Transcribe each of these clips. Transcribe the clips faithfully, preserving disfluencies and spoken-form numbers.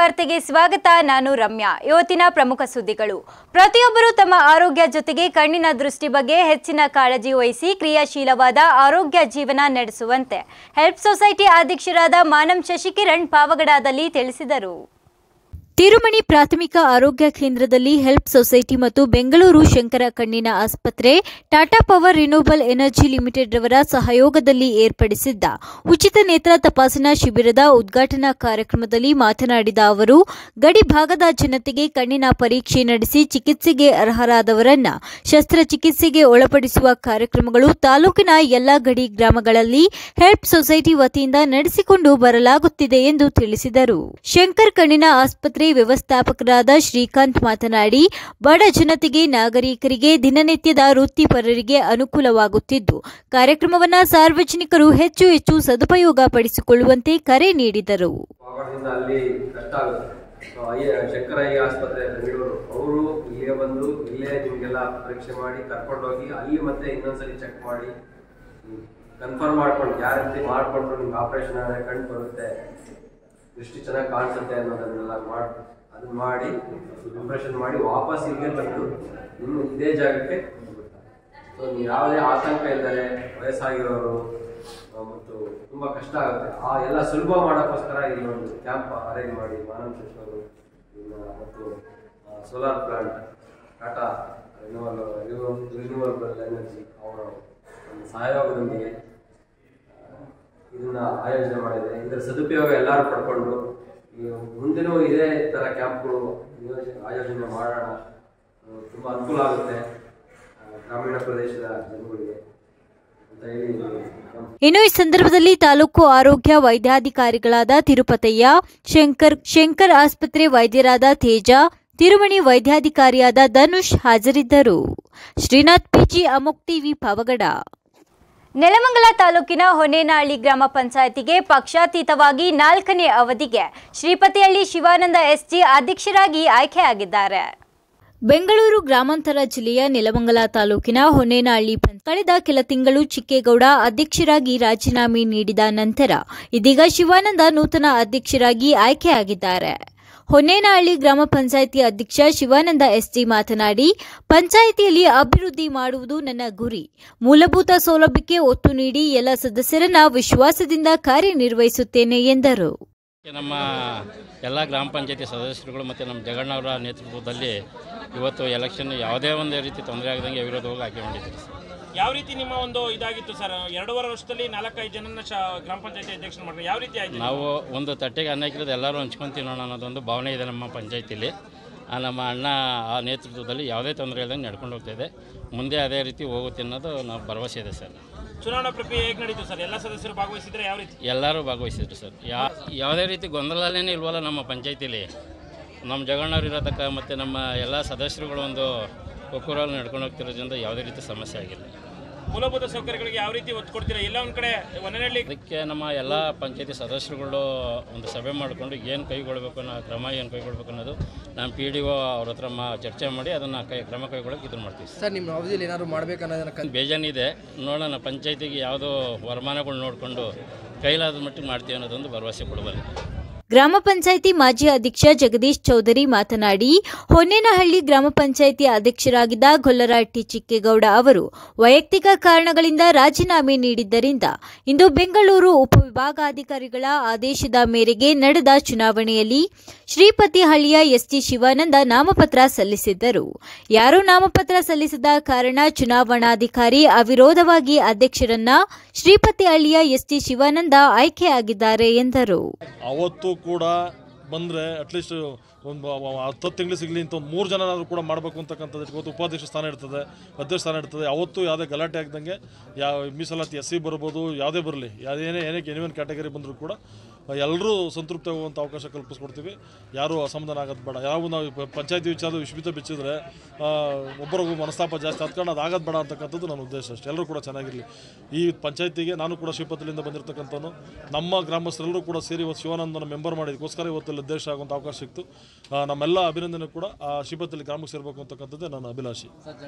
ವಾರ್ತೆಗೆ ಸ್ವಾಗತ. ನಾನು ರಮ್ಯಾ. ಇವತ್ತಿನ ಪ್ರಮುಖ ಸುದ್ದಿಗಳು. ಪ್ರತಿಯೊಬ್ಬರು ತಮ್ಮ ಆರೋಗ್ಯ ಜೊತೆಗೆ ಕಣ್ಣಿನ ದೃಷ್ಟಿ ಬಗ್ಗೆ ಹೆಚ್ಚಿನ ಕಾಳಜಿ ವಹಿಸಿ ಕ್ರಿಯಾಶೀಲವಾದ ಆರೋಗ್ಯ ಜೀವನ ನಡೆಸುವಂತೆ ಹೆಲ್ಪ್ ಸೊಸೈಟಿ ಅಧ್ಯಕ್ಷರಾದ ಮಾನಂ ಶಶಿಕಿರಣ್ ಪಾವಗಡದಲ್ಲಿ ತಿಳಿಸಿದರು. ತಿರುಮಣಿ ಪ್ರಾಥಮಿಕ ಆರೋಗ್ಯ ಕೇಂದ್ರದಲ್ಲಿ ಹೆಲ್ಪ್ ಸೊಸೈಟಿ ಮತ್ತು ಬೆಂಗಳೂರು ಶಂಕರ ಕಣ್ಣಿನ ಆಸ್ಪತ್ರೆ, Tata power renewable energy limited ರವರ ಸಹಯೋಗದಲ್ಲಿ ಏರ್ಪಡಿಸಿದ್ದ ಉಚಿತ ನೇತ್ರ ತಪಾಸಣಾ ಶಿಬಿರದ ಉದ್ಘಾಟನಾ ಕಾರ್ಯಕ್ರಮದಲ್ಲಿ ಮಾತನಾಡಿದ ಅವರು, ಗಡಿ ಭಾಗದ ಜನತೆಗೆ ಕಣ್ಣಿನ ಪರೀಕ್ಷೆ ನಡೆಸಿ ಚಿಕಿತ್ಸೆಗೆ ಅರ್ಹರಾದವರನ್ನ ಶಸ್ತ್ರಚಿಕಿತ್ಸೆಗೆ ಒಳಪಡಿಸುವ ಕಾರ್ಯಕ್ರಮಗಳು ತಾಲೂಕಿನ ಎಲ್ಲಾ ಗಡಿ ಗ್ರಾಮಗಳಲ್ಲಿ ಹೆಲ್ಪ್ ಸೊಸೈಟಿ ವತಿಯಿಂದ ನಡೆಸಿಕೊಂಡು ಬರಲಾಗುತ್ತಿದೆ ಎಂದು ತಿಳಿಸಿದರು. ಶಂಕರ್ ಕಣ್ಣಿನ ಆಸ್ಪತ್ರೆ ವ್ಯವಸ್ಥಾಪಕರಾದ ಶ್ರೀಕಾಂತ್ ಮಾತನಾಡಿ, ಬಡ ಜನತೆಗೆ, ನಾಗರಿಕರಿಗೆ, ದಿನನಿತ್ಯದ ವೃತ್ತಿಪರರಿಗೆ ಅನುಕೂಲವಾಗುತ್ತಿದ್ದು ಕಾರ್ಯಕ್ರಮವನ್ನು ಸಾರ್ವಜನಿಕರು ಹೆಚ್ಚು ಹೆಚ್ಚು ಸದುಪಯೋಗ ಪಡಿಸಿಕೊಳ್ಳುವಂತೆ ಕರೆ ನೀಡಿದರು. ಶಂಕರಯ್ಯ ಆಸ್ಪತ್ರೆ ಬೆಂಗಳೂರು ಅವರು ಇಲ್ಲಿಗೆ ಬಂದು ಇಲ್ಲೇ ನಿಮಗೆಲ್ಲ ಪರೀಕ್ಷೆ ಮಾಡಿ ಕರ್ಕೊಂಡೋಗಿ ಅಲ್ಲಿ ಮತ್ತೆ ಇನ್ನೊಂದ್ಸರಿ ಚೆಕ್ ಮಾಡಿ ಕನ್ಫರ್ಮ್ ಮಾಡ್ಕೊಂಡು ಗ್ಯಾರಂಟಿ ಮಾಡಿಕೊಂಡು ನಿಮ್ಗೆ ಆಪರೇಷನ್ ಆದರೆ ಕಂಡು ಬರುತ್ತೆ, ದೃಷ್ಟಿ ಚೆನ್ನಾಗಿ ಕಾಣಿಸುತ್ತೆ ಅನ್ನೋದನ್ನೆಲ್ಲ ಮಾಡಿ ಅದನ್ನ ಮಾಡಿ ಇಂಪ್ರೆಷನ್ ಮಾಡಿ ವಾಪಸ್ ಇಲ್ಲಿಗೆ ಬಂದು ಇನ್ನು ಇದೇ ಜಾಗಕ್ಕೆ ಸೊ ನೀವು ಯಾವುದೇ ಆತಂಕ ಇಲ್ಲದೆ ವಯಸ್ಸಾಗಿರೋರು ಮತ್ತು ತುಂಬ ಕಷ್ಟ ಆಗುತ್ತೆ ಆ ಎಲ್ಲ ಸುಲಭ ಮಾಡೋಕ್ಕೋಸ್ಕರ ಇಲ್ಲಿ ಒಂದು ಕ್ಯಾಂಪ್ ಅರೇಂಜ್ ಮಾಡಿ ಮಾನಂ ಶಶಿಯವರು ಮತ್ತು solar plant Tata renewal renewable energy ಅವರ ಒಂದು ಸಹಯೋಗದೊಂದಿಗೆ ಇದನ್ನ ಆಯೋಜನೆ ಮಾಡಿದೆ. ಇದರ ಸದುಪಯೋಗ ಎಲ್ಲರೂ ಪಡ್ಕೊಂಡು ಮುಂದಿನೂ ಇದೇ ತರ ಕ್ಯಾಂಪ್ಗಳು ಆಯೋಜನೆ ಮಾಡೋಣ, ತುಂಬಾ ಅನುಕೂಲ ಆಗುತ್ತೆ ಗ್ರಾಮೀಣ ಪ್ರದೇಶದ ಜನಗಳಿಗೆ ಅಂತ ಹೇಳಿ. ಇನ್ನು ಈ ಸಂದರ್ಭದಲ್ಲಿ ತಾಲೂಕು ಆರೋಗ್ಯ ವೈದ್ಯಾಧಿಕಾರಿಗಳಾದ ತಿರುಪತಯ್ಯ, ಶಂಕರ್ ಶಂಕರ್ ಆಸ್ಪತ್ರೆ ವೈದ್ಯರಾದ ತೇಜ, ತಿರುಮಣಿ ವೈದ್ಯಾಧಿಕಾರಿಯಾದ ಧನುಷ್ ಹಾಜರಿದ್ದರು. Srinath PG, Amogh TV, Pavagada. ನೆಲಮಂಗಲ ತಾಲೂಕಿನ ಹೊನ್ನೇನಹಳ್ಳಿ ಗ್ರಾಮ ಪಂಚಾಯತಿಗೆ ಪಕ್ಷಾತೀತವಾಗಿ ನಾಲ್ಕನೇ ಅವಧಿಗೆ ಶ್ರೀಪತಿಹಳ್ಳಿ ಶಿವಾನಂದ ಎಸ್ಜಿ ಅಧ್ಯಕ್ಷರಾಗಿ ಆಯ್ಕೆಯಾಗಿದ್ದಾರೆ. ಬೆಂಗಳೂರು ಗ್ರಾಮಾಂತರ ಜಿಲ್ಲೆಯ ನೆಲಮಂಗಲ ತಾಲೂಕಿನ ಹೊನ್ನೇನಹಳ್ಳಿ ಕಳೆದ ಕೆಲ ತಿಂಗಳು ಚಿಕ್ಕೇಗೌಡ ಅಧ್ಯಕ್ಷರಾಗಿ ರಾಜೀನಾಮೆ ನೀಡಿದ ನಂತರ ಇದೀಗ ಶಿವಾನಂದ ನೂತನ ಅಧ್ಯಕ್ಷರಾಗಿ ಆಯ್ಕೆಯಾಗಿದ್ದಾರೆ. ಹೊನ್ನೇನಹಳ್ಳಿ ಗ್ರಾಮ ಪಂಚಾಯಿತಿ ಅಧ್ಯಕ್ಷ ಶಿವಾನಂದ ಎಸ್ಜಿ ಮಾತನಾಡಿ, ಪಂಚಾಯಿತಿಯಲ್ಲಿ ಅಭಿವೃದ್ಧಿ ಮಾಡುವುದು ನನ್ನ ಗುರಿ. ಮೂಲಭೂತ ಸೌಲಭ್ಯಕ್ಕೆ ಒತ್ತು ನೀಡಿ ಎಲ್ಲ ಸದಸ್ಯರನ್ನ ವಿಶ್ವಾಸದಿಂದ ಕಾರ್ಯನಿರ್ವಹಿಸುತ್ತೇನೆ ಎಂದರು. ನಮ್ಮ ಎಲ್ಲ ಗ್ರಾಮ ಪಂಚಾಯತಿ ಸದಸ್ಯರುಗಳು ಮತ್ತು ನಮ್ಮ ಜಗಣ್ಣವರ ನೇತೃತ್ವದಲ್ಲಿ ಇವತ್ತು ಎಲೆಕ್ಷನ್ ಯಾವುದೇ ಒಂದು ರೀತಿ ತೊಂದರೆ ಆಗದಂಗೆ ವಿರೋಧವಾಗಿ ಆಯ್ಕೆ ಮಾಡಿದ್ದೀವಿ. ಯಾವ ರೀತಿ ನಿಮ್ಮ ಒಂದು ಇದಾಗಿತ್ತು ಸರ್? ಎರಡೂವರೆ ವರ್ಷದಲ್ಲಿ ನಾಲ್ಕೈದು ಜನನ ಗ್ರಾಮ ಪಂಚಾಯತಿ ಅಧ್ಯಕ್ಷ ಮಾಡಿದ್ರೆ ಯಾವ ರೀತಿ ಆಯ್ತು? ನಾವು ಒಂದು ತಟ್ಟೆಗೆ ಅನ್ನ ಹಾಕಿರೋದು ಎಲ್ಲರೂ ಹಂಚ್ಕೊಂಡು ತಿನ್ನೋಣ ಅನ್ನೋದೊಂದು ಭಾವನೆ ಇದೆ ನಮ್ಮ ಪಂಚಾಯತಿಲಿ. ನಮ್ಮ ಅಣ್ಣ ಆ ನೇತೃತ್ವದಲ್ಲಿ ಯಾವುದೇ ತೊಂದರೆ ಇಲ್ಲದಂಗೆ ನಡ್ಕೊಂಡು ಹೋಗ್ತಾಯಿದೆ. ಮುಂದೆ ಅದೇ ರೀತಿ ಹೋಗುತ್ತೆ ಅನ್ನೋದು ನಾವು ಭರವಸೆ ಇದೆ ಸರ್. ಚುನಾವಣಾ ಪ್ರಕ್ರಿಯೆ ಹೇಗೆ ನಡೀತು ಸರ್? ಎಲ್ಲ ಸದಸ್ಯರು ಭಾಗವಹಿಸಿದ್ರೆ ಯಾವ ರೀತಿ? ಎಲ್ಲರೂ ಭಾಗವಹಿಸಿದ್ರು ಸರ್. ಯಾ ಯಾವುದೇ ರೀತಿ ಗೊಂದಲನೇ ಇಲ್ವಲ್ಲ ನಮ್ಮ ಪಂಚಾಯತಿಲಿ. ನಮ್ಮ ಜಗಣ್ಣವ್ರು ಇರೋದಕ್ಕ ಮತ್ತು ನಮ್ಮ ಎಲ್ಲ ಸದಸ್ಯರುಗಳು ಒಂದು ಒಕ್ಕೂರಲ್ಲಿ ನಡ್ಕೊಂಡು ಹೋಗ್ತಿರೋದ್ರಿಂದ ಯಾವುದೇ ರೀತಿ ಸಮಸ್ಯೆ ಆಗಿಲ್ಲ. ಮೂಲಭೂತ ಸೌಕರ್ಯಗಳಿಗೆ ಯಾವ ರೀತಿ ಒತ್ತು ಕೊಡ್ತೀರಾ? ಎಲ್ಲ ಒಂದು ಕಡೆ ಹೊನ್ನೇನಹಳ್ಳಿ ಅದಕ್ಕೆ ನಮ್ಮ ಎಲ್ಲ ಪಂಚಾಯತಿ ಸದಸ್ಯರುಗಳು ಒಂದು ಸಭೆ ಮಾಡಿಕೊಂಡು ಏನು ಕೈಗೊಳ್ಳಬೇಕು ಅನ್ನೋ ಕ್ರಮ ಏನು ಕೈಗೊಳ್ಳಬೇಕು ಅನ್ನೋದು ನಮ್ಮ ಪಿ ಡಿ ಒ ಅವ್ರ ಹತ್ರ ಮಾ ಚರ್ಚೆ ಮಾಡಿ ಅದನ್ನು ಕೈ ಕ್ರಮ ಕೈಗೊಳ್ಳೋಕೆ ಇದನ್ನು ಮಾಡ್ತೀವಿ ಸರ್. ನಿಮ್ಮ ಅವಧಿಯಲ್ಲಿ ಏನಾದ್ರು ಮಾಡಬೇಕು ಅನ್ನೋದನ್ನ ಬೇಜಾನಿದೆ. ನೋಡೋಣ, ಪಂಚಾಯತಿಗೆ ಯಾವುದೋ ವರಮಾನಗಳು ನೋಡಿಕೊಂಡು ಕೈಲಾದ ಮಟ್ಟಿಗೆ ಮಾಡ್ತೀವಿ ಅನ್ನೋದೊಂದು ಭರವಸೆ ಕೊಡಬಲ್ಲ. ಗ್ರಾಮ ಪಂಚಾಯಿತಿ ಮಾಜಿ ಅಧ್ಯಕ್ಷ ಜಗದೀಶ್ ಚೌಧರಿ ಮಾತನಾಡಿ, ಹೊನ್ನೇನಹಳ್ಳಿ ಗ್ರಾಮ ಪಂಚಾಯಿತಿ ಅಧ್ಯಕ್ಷರಾಗಿದ್ದ ಗೊಲ್ಲರಹಟ್ಟಿ ಚಿಕ್ಕೇಗೌಡ ಅವರು ವೈಯಕ್ತಿಕ ಕಾರಣಗಳಿಂದ ರಾಜೀನಾಮೆ ನೀಡಿದ್ದರಿಂದ ಇಂದು ಬೆಂಗಳೂರು ಉಪವಿಭಾಗಾಧಿಕಾರಿಗಳ ಆದೇಶದ ಮೇರೆಗೆ ನಡೆದ ಚುನಾವಣೆಯಲ್ಲಿ ಶ್ರೀಪತಿಹಳ್ಳಿಯ ಎಸ್ಟಿ ಶಿವಾನಂದ ನಾಮಪತ್ರ ಸಲ್ಲಿಸಿದ್ದರು. ಯಾರೂ ನಾಮಪತ್ರ ಸಲ್ಲಿಸದ ಕಾರಣ ಚುನಾವಣಾಧಿಕಾರಿ ಅವಿರೋಧವಾಗಿ ಅಧ್ಯಕ್ಷರನ್ನ ಶ್ರೀಪತಿಹಳ್ಳಿಯ ಎಸ್ಟಿ ಶಿವಾನಂದ ಆಯ್ಕೆಯಾಗಿದ್ದಾರೆ ಎಂದರು. ಅವತ್ತು ಕೂಡ ಬಂದರೆ ಅಟ್ಲೀಸ್ಟ್ ಒಂದು ಹತ್ತು ತಿಂಗಳು ಸಿಗಲಿ ಅಂತ ಒಂದು ಮೂರು ಜನನಾದರೂ ಕೂಡ ಮಾಡಬೇಕು ಅಂತಕ್ಕಂಥದ್ದು. ಇವತ್ತು ಉಪಾಧ್ಯಕ್ಷ ಸ್ಥಾನ ಇರ್ತದೆ, ಅಧ್ಯಕ್ಷ ಸ್ಥಾನ ಇರ್ತದೆ. ಅವತ್ತು ಯಾವುದೇ ಗಲಾಟೆ ಆಗದಂಗೆ ಯಾವ ಮೀಸಲಾತಿ ಎಸ್ ಸಿ ಬರ್ಬೋದು, ಯಾವುದೇ ಬರಲಿ, ಯಾವುದೇನೇ ಏನೇ ಎನಿವನ್ ಕ್ಯಾಟಗರಿ ಬಂದರೂ ಕೂಡ ಎಲ್ಲರೂ ಸಂತೃಪ್ತಿ ಆಗುವಂಥ ಅವಕಾಶ ಕಲ್ಪಿಸ್ಕೊಡ್ತೀವಿ. ಯಾರೂ ಅಸಮಾಧಾನ ಆಗೋದು ಬೇಡ. ಯಾವ ನಾವು ಪಂಚಾಯತಿ ವಿಚಾರ ವಿಶ್ವಿತ ಬಿಚ್ಚಿದ್ರೆ ಒಬ್ಬರಿಗೂ ಮನಸ್ತಾಪ ಜಾಸ್ತಿ ಹತ್ಕೊಂಡು ಅದು ಆಗೋದು ಬೇಡ ಅಂತಕ್ಕಂಥದ್ದು ನನ್ನ ಉದ್ದೇಶ ಅಷ್ಟೇ. ಎಲ್ಲರೂ ಕೂಡ ಚೆನ್ನಾಗಿರಲಿ. ಈ ಪಂಚಾಯತಿಗೆ ನಾನು ಕೂಡ ಶ್ರೀಪತಿಲಿಂದ ಬಂದಿರತಕ್ಕಂಥವನು, ನಮ್ಮ ಗ್ರಾಮಸ್ಥರೆಲ್ಲರೂ ಕೂಡ ಸೇರಿ ಇವತ್ತು ಶಿವಾನಂದನ ಮೆಂಬರ್ ಮಾಡಿದಕ್ಕೋಸ್ಕರ ಇವತ್ತು ಅಧ್ಯಕ್ಷ ಆಗುವಂಥ ಅವಕಾಶ ಸಿಕ್ತು. ನಮ್ಮೆಲ್ಲ ಅಭಿನಂದನೆ ಕೂಡ ಶಿಪತ್ತಲ್ಲಿ ಗ್ರಾಮಕ್ಕೆ ಸೇರಬೇಕು ಅಂತಕ್ಕಂಥದ್ದೇ ನನ್ನ ಅಭಿಲಾಷೆ.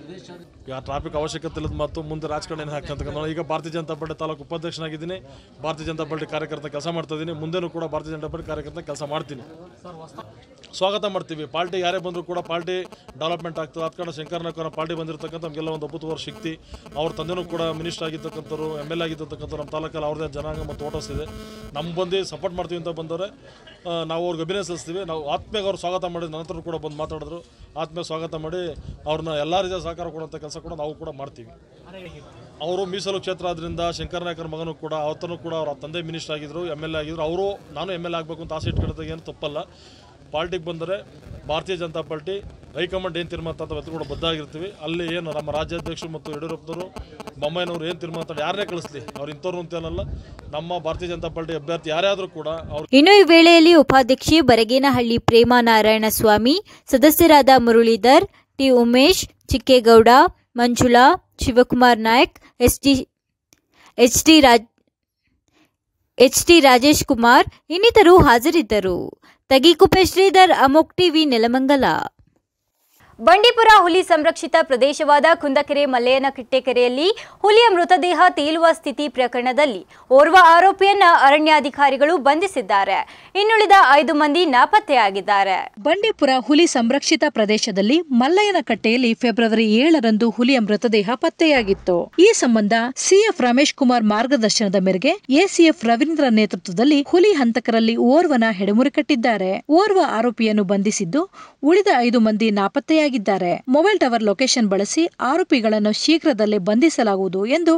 ಈಗ ಟ್ರಾಫಿಕ್ ಅವಶ್ಯಕತೆ ಇಲ್ಲದ ಮತ್ತು ಮುಂದೆ ರಾಜಕಾರಣ ಹಾಕಂತ ಈಗ ಭಾರತೀಯ ಜನತಾ ಪಾರ್ಟಿ ತಾಲೂಕು ಉಪಾಧ್ಯಕ್ಷನಾಗಿದ್ದೀನಿ, ಭಾರತೀಯ ಜನತಾ ಪಾರ್ಟಿ ಕಾರ್ಯಕರ್ತ ಕೆಲಸ ಮಾಡ್ತಾ ಇದ್ದೀನಿ. ಮುಂದೆನೂ ಕೂಡ ಭಾರತೀಯ ಜನತಾ ಪಾರ್ಟಿ ಕಾರ್ಯಕರ್ತ ಕೆಲಸ ಮಾಡ್ತೀನಿ. ಸ್ವಾಗತ ಮಾಡ್ತೀವಿ. ಪಾರ್ಟಿ ಯಾರೇ ಬಂದರೂ ಕೂಡ ಪಾರ್ಟಿ ಡೆವಲಪ್ಮೆಂಟ್ ಆಗ್ತದೆ. ಅದ ಕಾರಣ ಶಂಕರನಾಯ್ಕರ ಪಾರ್ಟಿ ಬಂದಿರತಕ್ಕಂಥ ನಮಗೆಲ್ಲ ಒಂದು ಅಭೂತಪೂರ್ವ ಶಕ್ತಿ. ಅವ್ರ ತಂದೆನೂ ಕೂಡ ಮಿನಿಸ್ಟರ್ ಆಗಿರ್ತಕ್ಕಂಥವ್ರು, ಎಮ್ ಎಲ್ ಎ ಆಗಿರ್ತಕ್ಕಂಥವ್ರು. ನಮ್ಮ ತಾಲೂಕಲ್ಲಿ ಅವ್ರದ್ದೇ ಜನಾಂಗ ಮತ್ತು ವೋಟರ್ಸ್ ಇದೆ. ನಮ್ಮ ಬಂದು ಸಪೋರ್ಟ್ ಮಾಡ್ತೀವಿ ಅಂತ ಬಂದವರೆ ನಾವು ಅವ್ರಿಗೆ ಅಭಿನಯಿಸ್ತೀವಿ. ನಾವು ಆತ್ಮೀಯ ಅವ್ರು ಸ್ವಾಗತ ಮಾಡಿದ ನಂತರ ಕೂಡ ಬಂದು ಮಾತಾಡಿದ್ರು. ಆತ್ಮೀಯ ಸ್ವಾಗತ ಮಾಡಿ ಅವ್ರನ್ನ ಎಲ್ಲ ರೀತಿಯ ಸಹಕಾರ ಕೊಡುವಂಥ ಕೆಲಸ ಕೂಡ ನಾವು ಕೂಡ ಮಾಡ್ತೀವಿ. ಅವರು ಮೀಸಲು ಕ್ಷೇತ್ರ ಆದ್ದರಿಂದ ಶಂಕರನಾಯ್ಕರ ಮಗನೂ ಕೂಡ ಅವತ್ತೂ ಕೂಡ ಅವ್ರ ತಂದೆ ಮಿನಿಸ್ಟರ್ ಆಗಿದ್ರು, ಎಮ್ ಎಲ್ ಎ ಆಗಿದ್ರು. ಅವರು ನಾನು ಎಮ್ ಎಲ್ ಎ ಆಗಬೇಕು ಅಂತ ಆಸೆ ಇಟ್ಕೊಳ್ಳೋದಾಗ ಏನು ತಪ್ಪಲ್ಲ. ಪಾರ್ಟಿಗೆ ಬಂದರೆ ಭಾರತೀಯ ಜನತಾ ಪಾರ್ಟಿ ಹೈಕಮಾಂಡ್ ಏನು ತೀರ್ಮಾನ ಅಂತ ಕೂಡ ಬದ್ಧಾಗಿರ್ತೀವಿ. ಅಲ್ಲಿ ಏನು ನಮ್ಮ ರಾಜ್ಯಾಧ್ಯಕ್ಷರು ಮತ್ತು ಯಡಿಯೂರಪ್ಪನವರು ಬೊಮ್ಮಾಯಿನವರು ಏನು ತೀರ್ಮಾನ ಯಾರನ್ನೇ ಕಳಿಸ್ಲಿ ಅವ್ರು ಇಂಥವ್ರು ಅಂತೇನಲ್ಲ, ನಮ್ಮ ಭಾರತೀಯ ಜನತಾ ಪಾರ್ಟಿ ಅಭ್ಯರ್ಥಿ ಯಾರೇ ಆದರೂ ಕೂಡ ಅವ್ರು. ಇನ್ನು ಈ ವೇಳೆಯಲ್ಲಿ ಉಪಾಧ್ಯಕ್ಷೆ ಬರಗೇನಹಳ್ಳಿ ಪ್ರೇಮಾ ನಾರಾಯಣ ಸ್ವಾಮಿ, ಸದಸ್ಯರಾದ Muralidhar, T Umesh, Chikkegowda, Manjula, Shivakumar Nayak, S D H D Raj H T Rajesh Kumar ಇನ್ನಿತರು ಹಾಜರಿದ್ದರು. ತಗೀಕುಪ್ಪೆ ಶ್ರೀಧರ್, ಅಮೋಕ್ ಟಿವಿ, ನೆಲಮಂಗಲ. ಬಂಡೀಪುರ ಹುಲಿ ಸಂರಕ್ಷಿತ ಪ್ರದೇಶವಾದ ಕುಂದಕೆರೆ ಮಲ್ಲೇನಕಟ್ಟೆ ಕೆರೆಯಲ್ಲಿ ಹುಲಿಯ ಮೃತದೇಹ ತೇಲುವ ಸ್ಥಿತಿ ಪ್ರಕರಣದಲ್ಲಿ ಓರ್ವ ಆರೋಪಿಯನ್ನ ಅರಣ್ಯಾಧಿಕಾರಿಗಳು ಬಂಧಿಸಿದ್ದಾರೆ. ಇನ್ನುಳಿದ ಐದು ಮಂದಿ ನಾಪತ್ತೆಯಾಗಿದ್ದಾರೆ. ಬಂಡೀಪುರ ಹುಲಿ ಸಂರಕ್ಷಿತ ಪ್ರದೇಶದಲ್ಲಿ ಮಲ್ಲಯ್ಯನಕಟ್ಟೆಯಲ್ಲಿ ಫೆಬ್ರವರಿ ಏಳರಂದು ಹುಲಿಯ ಮೃತದೇಹ ಪತ್ತೆಯಾಗಿತ್ತು. ಈ ಸಂಬಂಧ ಸಿಎಫ್ ರಮೇಶ್ ಕುಮಾರ್ ಮಾರ್ಗದರ್ಶನದ ಮೇರೆಗೆ ಎಸಿಎಫ್ ರವೀಂದ್ರ ನೇತೃತ್ವದಲ್ಲಿ ಹುಲಿ ಹಂತಕರಲ್ಲಿ ಓರ್ವನ ಹೆಡೆಮುರಿ ಕಟ್ಟಿದ್ದಾರೆ. ಓರ್ವ ಆರೋಪಿಯನ್ನು ಬಂಧಿಸಿದ್ದು ಉಳಿದ ಐದು ಮಂದಿ ನಾಪತ್ತೆಯಾಗಿದ್ದಾರೆ. ಮೊಬೈಲ್ ಟವರ್ ಲೊಕೇಶನ್ ಬಳಸಿ ಆರೋಪಿಗಳನ್ನು ಶೀಘ್ರದಲ್ಲೇ ಬಂಧಿಸಲಾಗುವುದು ಎಂದು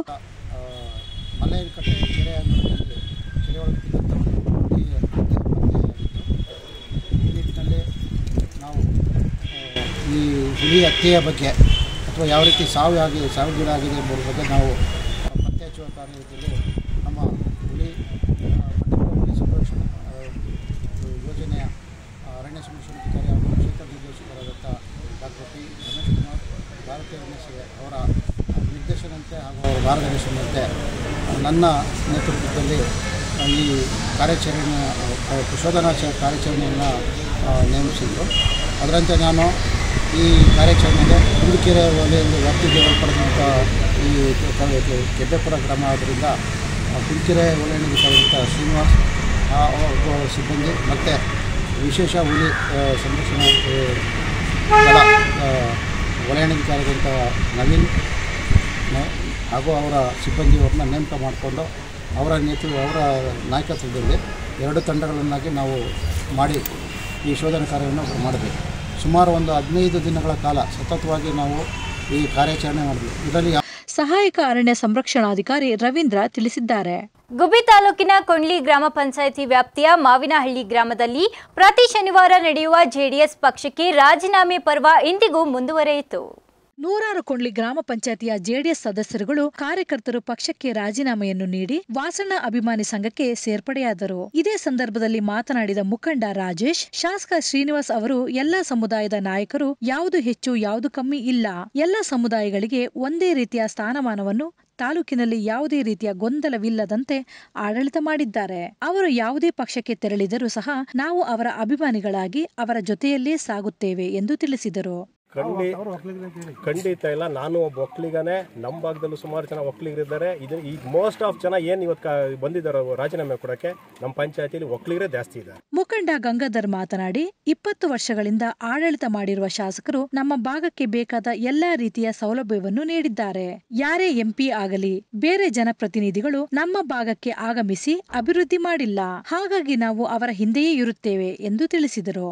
ನಾವು ಈ ಹುಲಿ ಹತ್ಯೆಯ ಬಗ್ಗೆ ಅಥವಾ ಯಾವ ರೀತಿ ಸಾವು ಆಗಿದೆ ಸಾವಿಗೀಡಾಗಿದೆ ಎಂಬುದರ ಬಗ್ಗೆ ನಾವು ಪತ್ತೆ ಹಚ್ಚುವ ಕಾರ್ಯದಲ್ಲಿ ನಮ್ಮ ಹುಲಿ ಹುಲಿ ಸಂರಕ್ಷಣಾ ಯೋಜನೆಯ ಅರಣ್ಯ ಸಂರಕ್ಷಣಾಧಿಕಾರಿ ಹಾಗೂ ಕ್ಷೇತ್ರ ನಿರ್ದೇಶಕರಾದಂಥ ಡಾಕ್ಟರ್ ಟಿ ರಮೇಶ್ ಕುಮಾರ್, ಭಾರತೀಯ ರಮೇಶ್ ಅವರ ನಿರ್ದೇಶನಂತೆ ಹಾಗೂ ಅವರ ಮಾರ್ಗದರ್ಶನದಂತೆ ನನ್ನ ನೇತೃತ್ವದಲ್ಲಿ ಈ ಕಾರ್ಯಾಚರಣೆ ಶೋಧನಾ ಕಾರ್ಯಾಚರಣೆಯನ್ನು ನೇಮಿಸಿದ್ರು. ಅದರಂತೆ ನಾನು ಈ ಕಾರ್ಯಾಚರಣೆಗೆ ಕುಂದಕೆರೆ ವಲಯದಲ್ಲಿ ವ್ಯಾಪ್ತಿಗೆ ಒಳಪಡಿದಂಥ ಈ ಕೆಬ್ಬೆಪುರ ಗ್ರಾಮ ಆದ್ದರಿಂದ ಕುಂದಕೆರೆ ವಲಯಾಧಿಕಾರಿಯಾದಂಥ ಶ್ರೀನಿವಾಸ್ ಸಿಬ್ಬಂದಿ ಮತ್ತು ವಿಶೇಷ ಹುಲಿ ಸಂರಕ್ಷಣಾ ದಳ ವಲಯಾಧಿಕಾರಿಯಾದಂಥ ನವೀನ್ ಹಾಗೂ ಅವರ ಸಿಬ್ಬಂದಿಯವ್ರನ್ನ ನೇಮಕ ಮಾಡಿಕೊಂಡು ಅವರ ನೇತೃತ್ವ ಅವರ ನಾಯಕತ್ವದಲ್ಲಿ ಎರಡು ತಂಡಗಳನ್ನಾಗಿ ನಾವು ಮಾಡಿ ಈ ಶೋಧನಾ ಕಾರ್ಯವನ್ನು ಮಾಡಬೇಕು. ಸುಮಾರು ಒಂದು ಹದಿನೈದು ದಿನಗಳ ಕಾಲ ಸತತವಾಗಿ ನಾವು ಈ ಕಾರ್ಯಾಚರಣೆ ಮಾಡಿದ್ವಿ. ಇದರಲ್ಲಿ ಸಹಾಯಕ ಅರಣ್ಯ ಸಂರಕ್ಷಣಾಧಿಕಾರಿ ರವೀಂದ್ರ ತಿಳಿಸಿದ್ದಾರೆ. ಗುಬ್ಬಿ ತಾಲೂಕಿನ ಕೊಂಡ್ಲಿ ಗ್ರಾಮ ಪಂಚಾಯಿತಿ ವ್ಯಾಪ್ತಿಯ ಮಾವಿನಹಳ್ಳಿ ಗ್ರಾಮದಲ್ಲಿ ಪ್ರತಿ ಶನಿವಾರ ನಡೆಯುವ ಜೆಡಿಎಸ್ ಪಕ್ಷಕ್ಕೆ ರಾಜೀನಾಮೆ ಪರ್ವ ಇಂದಿಗೂ ಮುಂದುವರೆಯಿತು. ನೂರಾರು ಕೊಂಡ್ಲಿ ಗ್ರಾಮ ಪಂಚಾಯತಿಯ ಜೆಡಿಎಸ್ ಸದಸ್ಯರುಗಳು ಕಾರ್ಯಕರ್ತರು ಪಕ್ಷಕ್ಕೆ ರಾಜೀನಾಮೆಯನ್ನು ನೀಡಿ ವಾಸಣ್ಣ ಅಭಿಮಾನಿ ಸಂಘಕ್ಕೆ ಸೇರ್ಪಡೆಯಾದರು. ಇದೇ ಸಂದರ್ಭದಲ್ಲಿ ಮಾತನಾಡಿದ ಮುಖಂಡ ರಾಜೇಶ್, ಶಾಸಕ ಶ್ರೀನಿವಾಸ್ ಅವರು ಎಲ್ಲಾ ಸಮುದಾಯದ ನಾಯಕರು ಯಾವುದು ಹೆಚ್ಚು ಯಾವುದು ಕಮ್ಮಿ ಇಲ್ಲ, ಎಲ್ಲ ಸಮುದಾಯಗಳಿಗೆ ಒಂದೇ ರೀತಿಯ ಸ್ಥಾನಮಾನವನ್ನು ತಾಲೂಕಿನಲ್ಲಿ ಯಾವುದೇ ರೀತಿಯ ಗೊಂದಲವಿಲ್ಲದಂತೆ ಆಡಳಿತ ಮಾಡಿದ್ದಾರೆ. ಅವರು ಯಾವುದೇ ಪಕ್ಷಕ್ಕೆ ತೆರಳಿದರೂ ಸಹ ನಾವು ಅವರ ಅಭಿಮಾನಿಗಳಾಗಿ ಅವರ ಜೊತೆಯಲ್ಲೇ ಸಾಗುತ್ತೇವೆ ಎಂದು ತಿಳಿಸಿದರು. ಖಂಡಿ ಖಂಡಿತ ಇಲ್ಲ. ನಾನು ಒಬ್ಬ ಒಕ್ಕಲಿಗನೇ. ನಮ್ಮ ಭಾಗದಲ್ಲೂ ಸುಮಾರು ಜನ ಒಕ್ಕಲಿಗರಿದ್ದಾರೆ. ಇದು ಈಗ ಮೋಸ್ಟ್ ಆಫ್ ಜನ ಏನು ಇವತ್ತು ಬಂದಿದ್ದಾರೆ ರಾಜೀನಾಮೆ ಕೊಡಕ್ಕೆ, ನಮ್ಮ ಪಂಚಾಯತಿಯಲ್ಲಿ ಒಕ್ಕಲಿಗರೇ ಜಾಸ್ತಿ ಇದೆ. ಮುಖಂಡ ಗಂಗಾಧರ್ ಮಾತನಾಡಿ, ಇಪ್ಪತ್ತು ವರ್ಷಗಳಿಂದ ಆಡಳಿತ ಮಾಡಿರುವ ಶಾಸಕರು ನಮ್ಮ ಭಾಗಕ್ಕೆ ಬೇಕಾದ ಎಲ್ಲಾ ರೀತಿಯ ಸೌಲಭ್ಯವನ್ನು ನೀಡಿದ್ದಾರೆ. ಯಾರೇ ಎಂಪಿ ಆಗಲಿ ಬೇರೆ ಜನಪ್ರತಿನಿಧಿಗಳು ನಮ್ಮ ಭಾಗಕ್ಕೆ ಆಗಮಿಸಿ ಅಭಿವೃದ್ಧಿ ಮಾಡಿಲ್ಲ. ಹಾಗಾಗಿ ನಾವು ಅವರ ಹಿಂದೆಯೇ ಇರುತ್ತೇವೆ ಎಂದು ತಿಳಿಸಿದರು.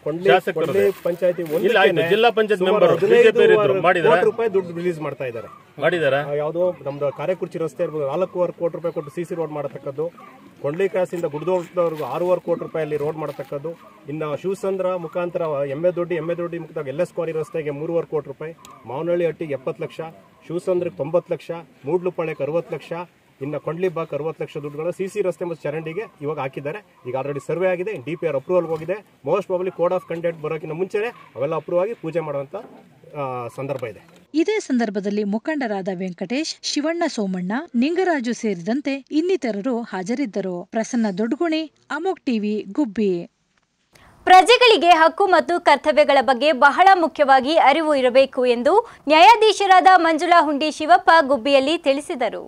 ಪಂಚಾಯತಿ ಜಿಲ್ಲಾ ಪಂಚಾಯತ್ ಮೆಂಬರ್ ಕೋಟಿ ರೂಪಾಯಿ ದುಡ್ಡು ರಿಲೀಸ್ ಮಾಡ್ತಾ ಇದ್ದಾರೆ. ಮಾಡಿದ್ದಾರೆ ಯಾವುದೋ ನಮ್ದು ಕಾರೆಕುರ್ಚಿ ರಸ್ತೆ ನಾಲ್ಕೂವರೆ ಕೋಟಿ ರೂಪಾಯಿ ಕೊಟ್ಟು ಸಿಸಿ ರೋಡ್ ಮಾಡತಕ್ಕದ್ದು, ಕೊಂಡ್ಲಿ ಕ್ರಾಸಿಂದ ಗುಡ್ದೋರ್ವರೆಗೂ ಆರೂವರೆ ಕೋಟಿ ರೂಪಾಯಲ್ಲಿ ರೋಡ್ ಮಾಡತಕ್ಕದ್ದು. ಇನ್ನು ಶಿವಸಂದ್ರ ಮುಖಾಂತರ ಎಮ್ಮೆ ದೊಡ್ಡಿ ಎಮ್ಮೆ ದೊಡ್ಡಿ ಮುಖಾಂತರ ಎಲ್ ಎಸ್ ಕ್ವಾರಿ ರಸ್ತೆಗೆ ಮೂರುವರೆ ಕೋಟಿ ರೂಪಾಯಿ, ಮಾವನಹಳ್ಳಿ ಹಟ್ಟಿಗೆ ಎಪ್ಪತ್ತು ಲಕ್ಷ, ಶಿವಸಂದ್ರಕ್ಕೆ ತೊಂಬತ್ತು ಲಕ್ಷ, ಮೂಡ್ಲುಪಾಳ್ಯಕ್ಕೆ ಅರವತ್ತು ಲಕ್ಷ, ಇನ್ನು ಕೊಂಡ್ಲಿ ಬಾಕ್ ಅರವತ್ತು ಲಕ್ಷ ದುಡ್ಡುಗಳು ಸಿಸಿ ರಸ್ತೆ ಮತ್ತು ಚರಂಡಿಗೆ ಇವಾಗ ಹಾಕಿದ್ದಾರೆ. ಈಗ ಆಲ್ರೆಡಿ ಸರ್ವೆ ಆಗಿದೆ, ಡಿ ಪಿ ಆರ್ ಅಪ್ರೂವಲ್ ಹೋಗಿದೆ. Most probably code of conduct ಬರೋಕ್ಕಿಂತ ಮುಂಚೆನೆ ಅವೆಲ್ಲ ಅಪ್ರೂವ್ ಆಗಿ ಪೂಜೆ ಮಾಡುವಂತ ಸಂದರ್ಭ ಇದೆ. ಇದೇ ಸಂದರ್ಭದಲ್ಲಿ ಮುಖಂಡರಾದ ವೆಂಕಟೇಶ್, ಶಿವಣ್ಣ ಸೋಮಣ್ಣ, ನಿಂಗರಾಜು ಸೇರಿದಂತೆ ಇನ್ನಿತರರು ಹಾಜರಿದ್ದರು. ಪ್ರಸನ್ನ ದೊಡ್ಗುಣಿ, ಅಮೋಕ್ ಟಿವಿ, ಗುಬ್ಬಿ. ಪ್ರಜೆಗಳಿಗೆ ಹಕ್ಕು ಮತ್ತು ಕರ್ತವ್ಯಗಳ ಬಗ್ಗೆ ಬಹಳ ಮುಖ್ಯವಾಗಿ ಅರಿವು ಇರಬೇಕು ಎಂದು ನ್ಯಾಯಾಧೀಶರಾದ ಮಂಜುಳಾ ಹುಂಡಿ ಶಿವಪ್ಪ ಗುಬ್ಬಿಯಲ್ಲಿ ತಿಳಿಸಿದರು.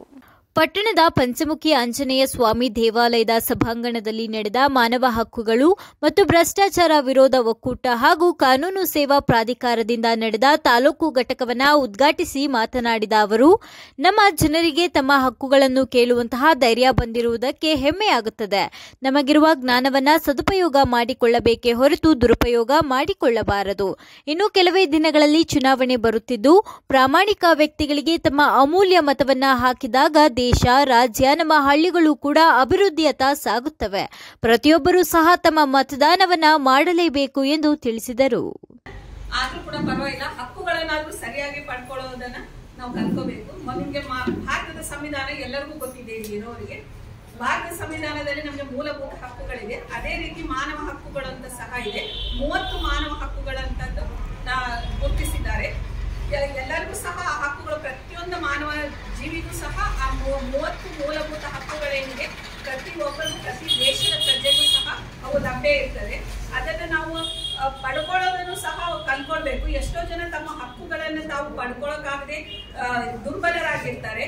ಪಟ್ಟಣದ ಪಂಚಮುಖಿ ಆಂಜನೇಯ ಸ್ವಾಮಿ ದೇವಾಲಯದ ಸಭಾಂಗಣದಲ್ಲಿ ನಡೆದ ಮಾನವ ಹಕ್ಕುಗಳು ಮತ್ತು ಭ್ರಷ್ಟಾಚಾರ ವಿರೋಧ ಒಕ್ಕೂಟ ಹಾಗೂ ಕಾನೂನು ಸೇವಾ ಪ್ರಾಧಿಕಾರದಿಂದ ನಡೆದ ತಾಲೂಕು ಘಟಕವನ್ನು ಉದ್ಘಾಟಿಸಿ ಮಾತನಾಡಿದ ಅವರು, ನಮ್ಮ ಜನರಿಗೆ ತಮ್ಮ ಹಕ್ಕುಗಳನ್ನು ಕೇಳುವಂತಹ ಧೈರ್ಯ ಬಂದಿರುವುದಕ್ಕೆ ಹೆಮ್ಮೆಯಾಗುತ್ತದೆ. ನಮಗಿರುವ ಜ್ಞಾನವನ್ನು ಸದುಪಯೋಗ ಮಾಡಿಕೊಳ್ಳಬೇಕೇ ಹೊರತು ದುರುಪಯೋಗ ಮಾಡಿಕೊಳ್ಳಬಾರದು. ಇನ್ನು ಕೆಲವೇ ದಿನಗಳಲ್ಲಿ ಚುನಾವಣೆ ಬರುತ್ತಿದ್ದು, ಪ್ರಾಮಾಣಿಕ ವ್ಯಕ್ತಿಗಳಿಗೆ ತಮ್ಮ ಅಮೂಲ್ಯ ಮತವನ್ನು ಹಾಕಿದಾಗ ದೇಶ, ರಾಜ್ಯ, ನಮ್ಮ ಹಳ್ಳಿಗಳು ಕೂಡ ಅಭಿವೃದ್ಧಿಯತ್ತ ಸಾಗುತ್ತವೆ. ಪ್ರತಿಯೊಬ್ಬರೂ ಸಹ ತಮ್ಮ ಮತದಾನವನ್ನ ಮಾಡಲೇಬೇಕು ಎಂದು ತಿಳಿಸಿದರು. ಆದ್ರೂ ಕೂಡ ಪರವಾಗಿಲ್ಲ, ಹಕ್ಕುಗಳನ್ನಾದ್ರೂ ಸರಿಯಾಗಿ ಪಡ್ಕೊಳ್ಳೋದನ್ನ ನಾವು ಕಲ್ಕೋಬೇಕು. ನಿಮಗೆ ಭಾರತದ ಸಂವಿಧಾನ ಎಲ್ಲರಿಗೂ ಗೊತ್ತಿದೆ, ಇರೋರಿಗೆ ಭಾರತ ಸಂವಿಧಾನದಲ್ಲಿ ನಮಗೆ ಮೂಲಭೂತ ಹಕ್ಕುಗಳಿದೆ. ಅದೇ ರೀತಿ ಮಾನವ ಹಕ್ಕುಗಳು ಅಂತ ಸಹ ಇದೆ. ಮೂವತ್ತು ಮಾನವ ಹಕ್ಕುಗಳಂತದ್ದು ಗುರುತಿಸಿದ್ದಾರೆ. ಎಲ್ಲರಿಗೂ ಸಹ ಆ ಹಕ್ಕುಗಳು, ಪ್ರತಿಯೊಂದು ಮಾನವ ಜೀವಿಗೂ ಸಹ ಆ ಮೂವತ್ತು ಮೂಲಭೂತ ಹಕ್ಕುಗಳೇನಿದೆ ಪ್ರತಿ ಒಬ್ಬರು, ಪ್ರತಿ ದೇಶದ ಪ್ರಜೆಗೂ ಸಹ ಅವು ಲಭ್ಯ ಇರ್ತದೆ. ಅದನ್ನು ನಾವು ಪಡ್ಕೊಳ್ಳೋದನ್ನು ಸಹ ಕಲ್ಕೊಳ್ಬೇಕು. ಎಷ್ಟೋ ಜನ ತಮ್ಮ ಹಕ್ಕುಗಳನ್ನು ತಾವು ಪಡ್ಕೊಳ್ಳೋಕ್ಕಾಗದೆ ದುರ್ಬಲರಾಗಿರ್ತಾರೆ,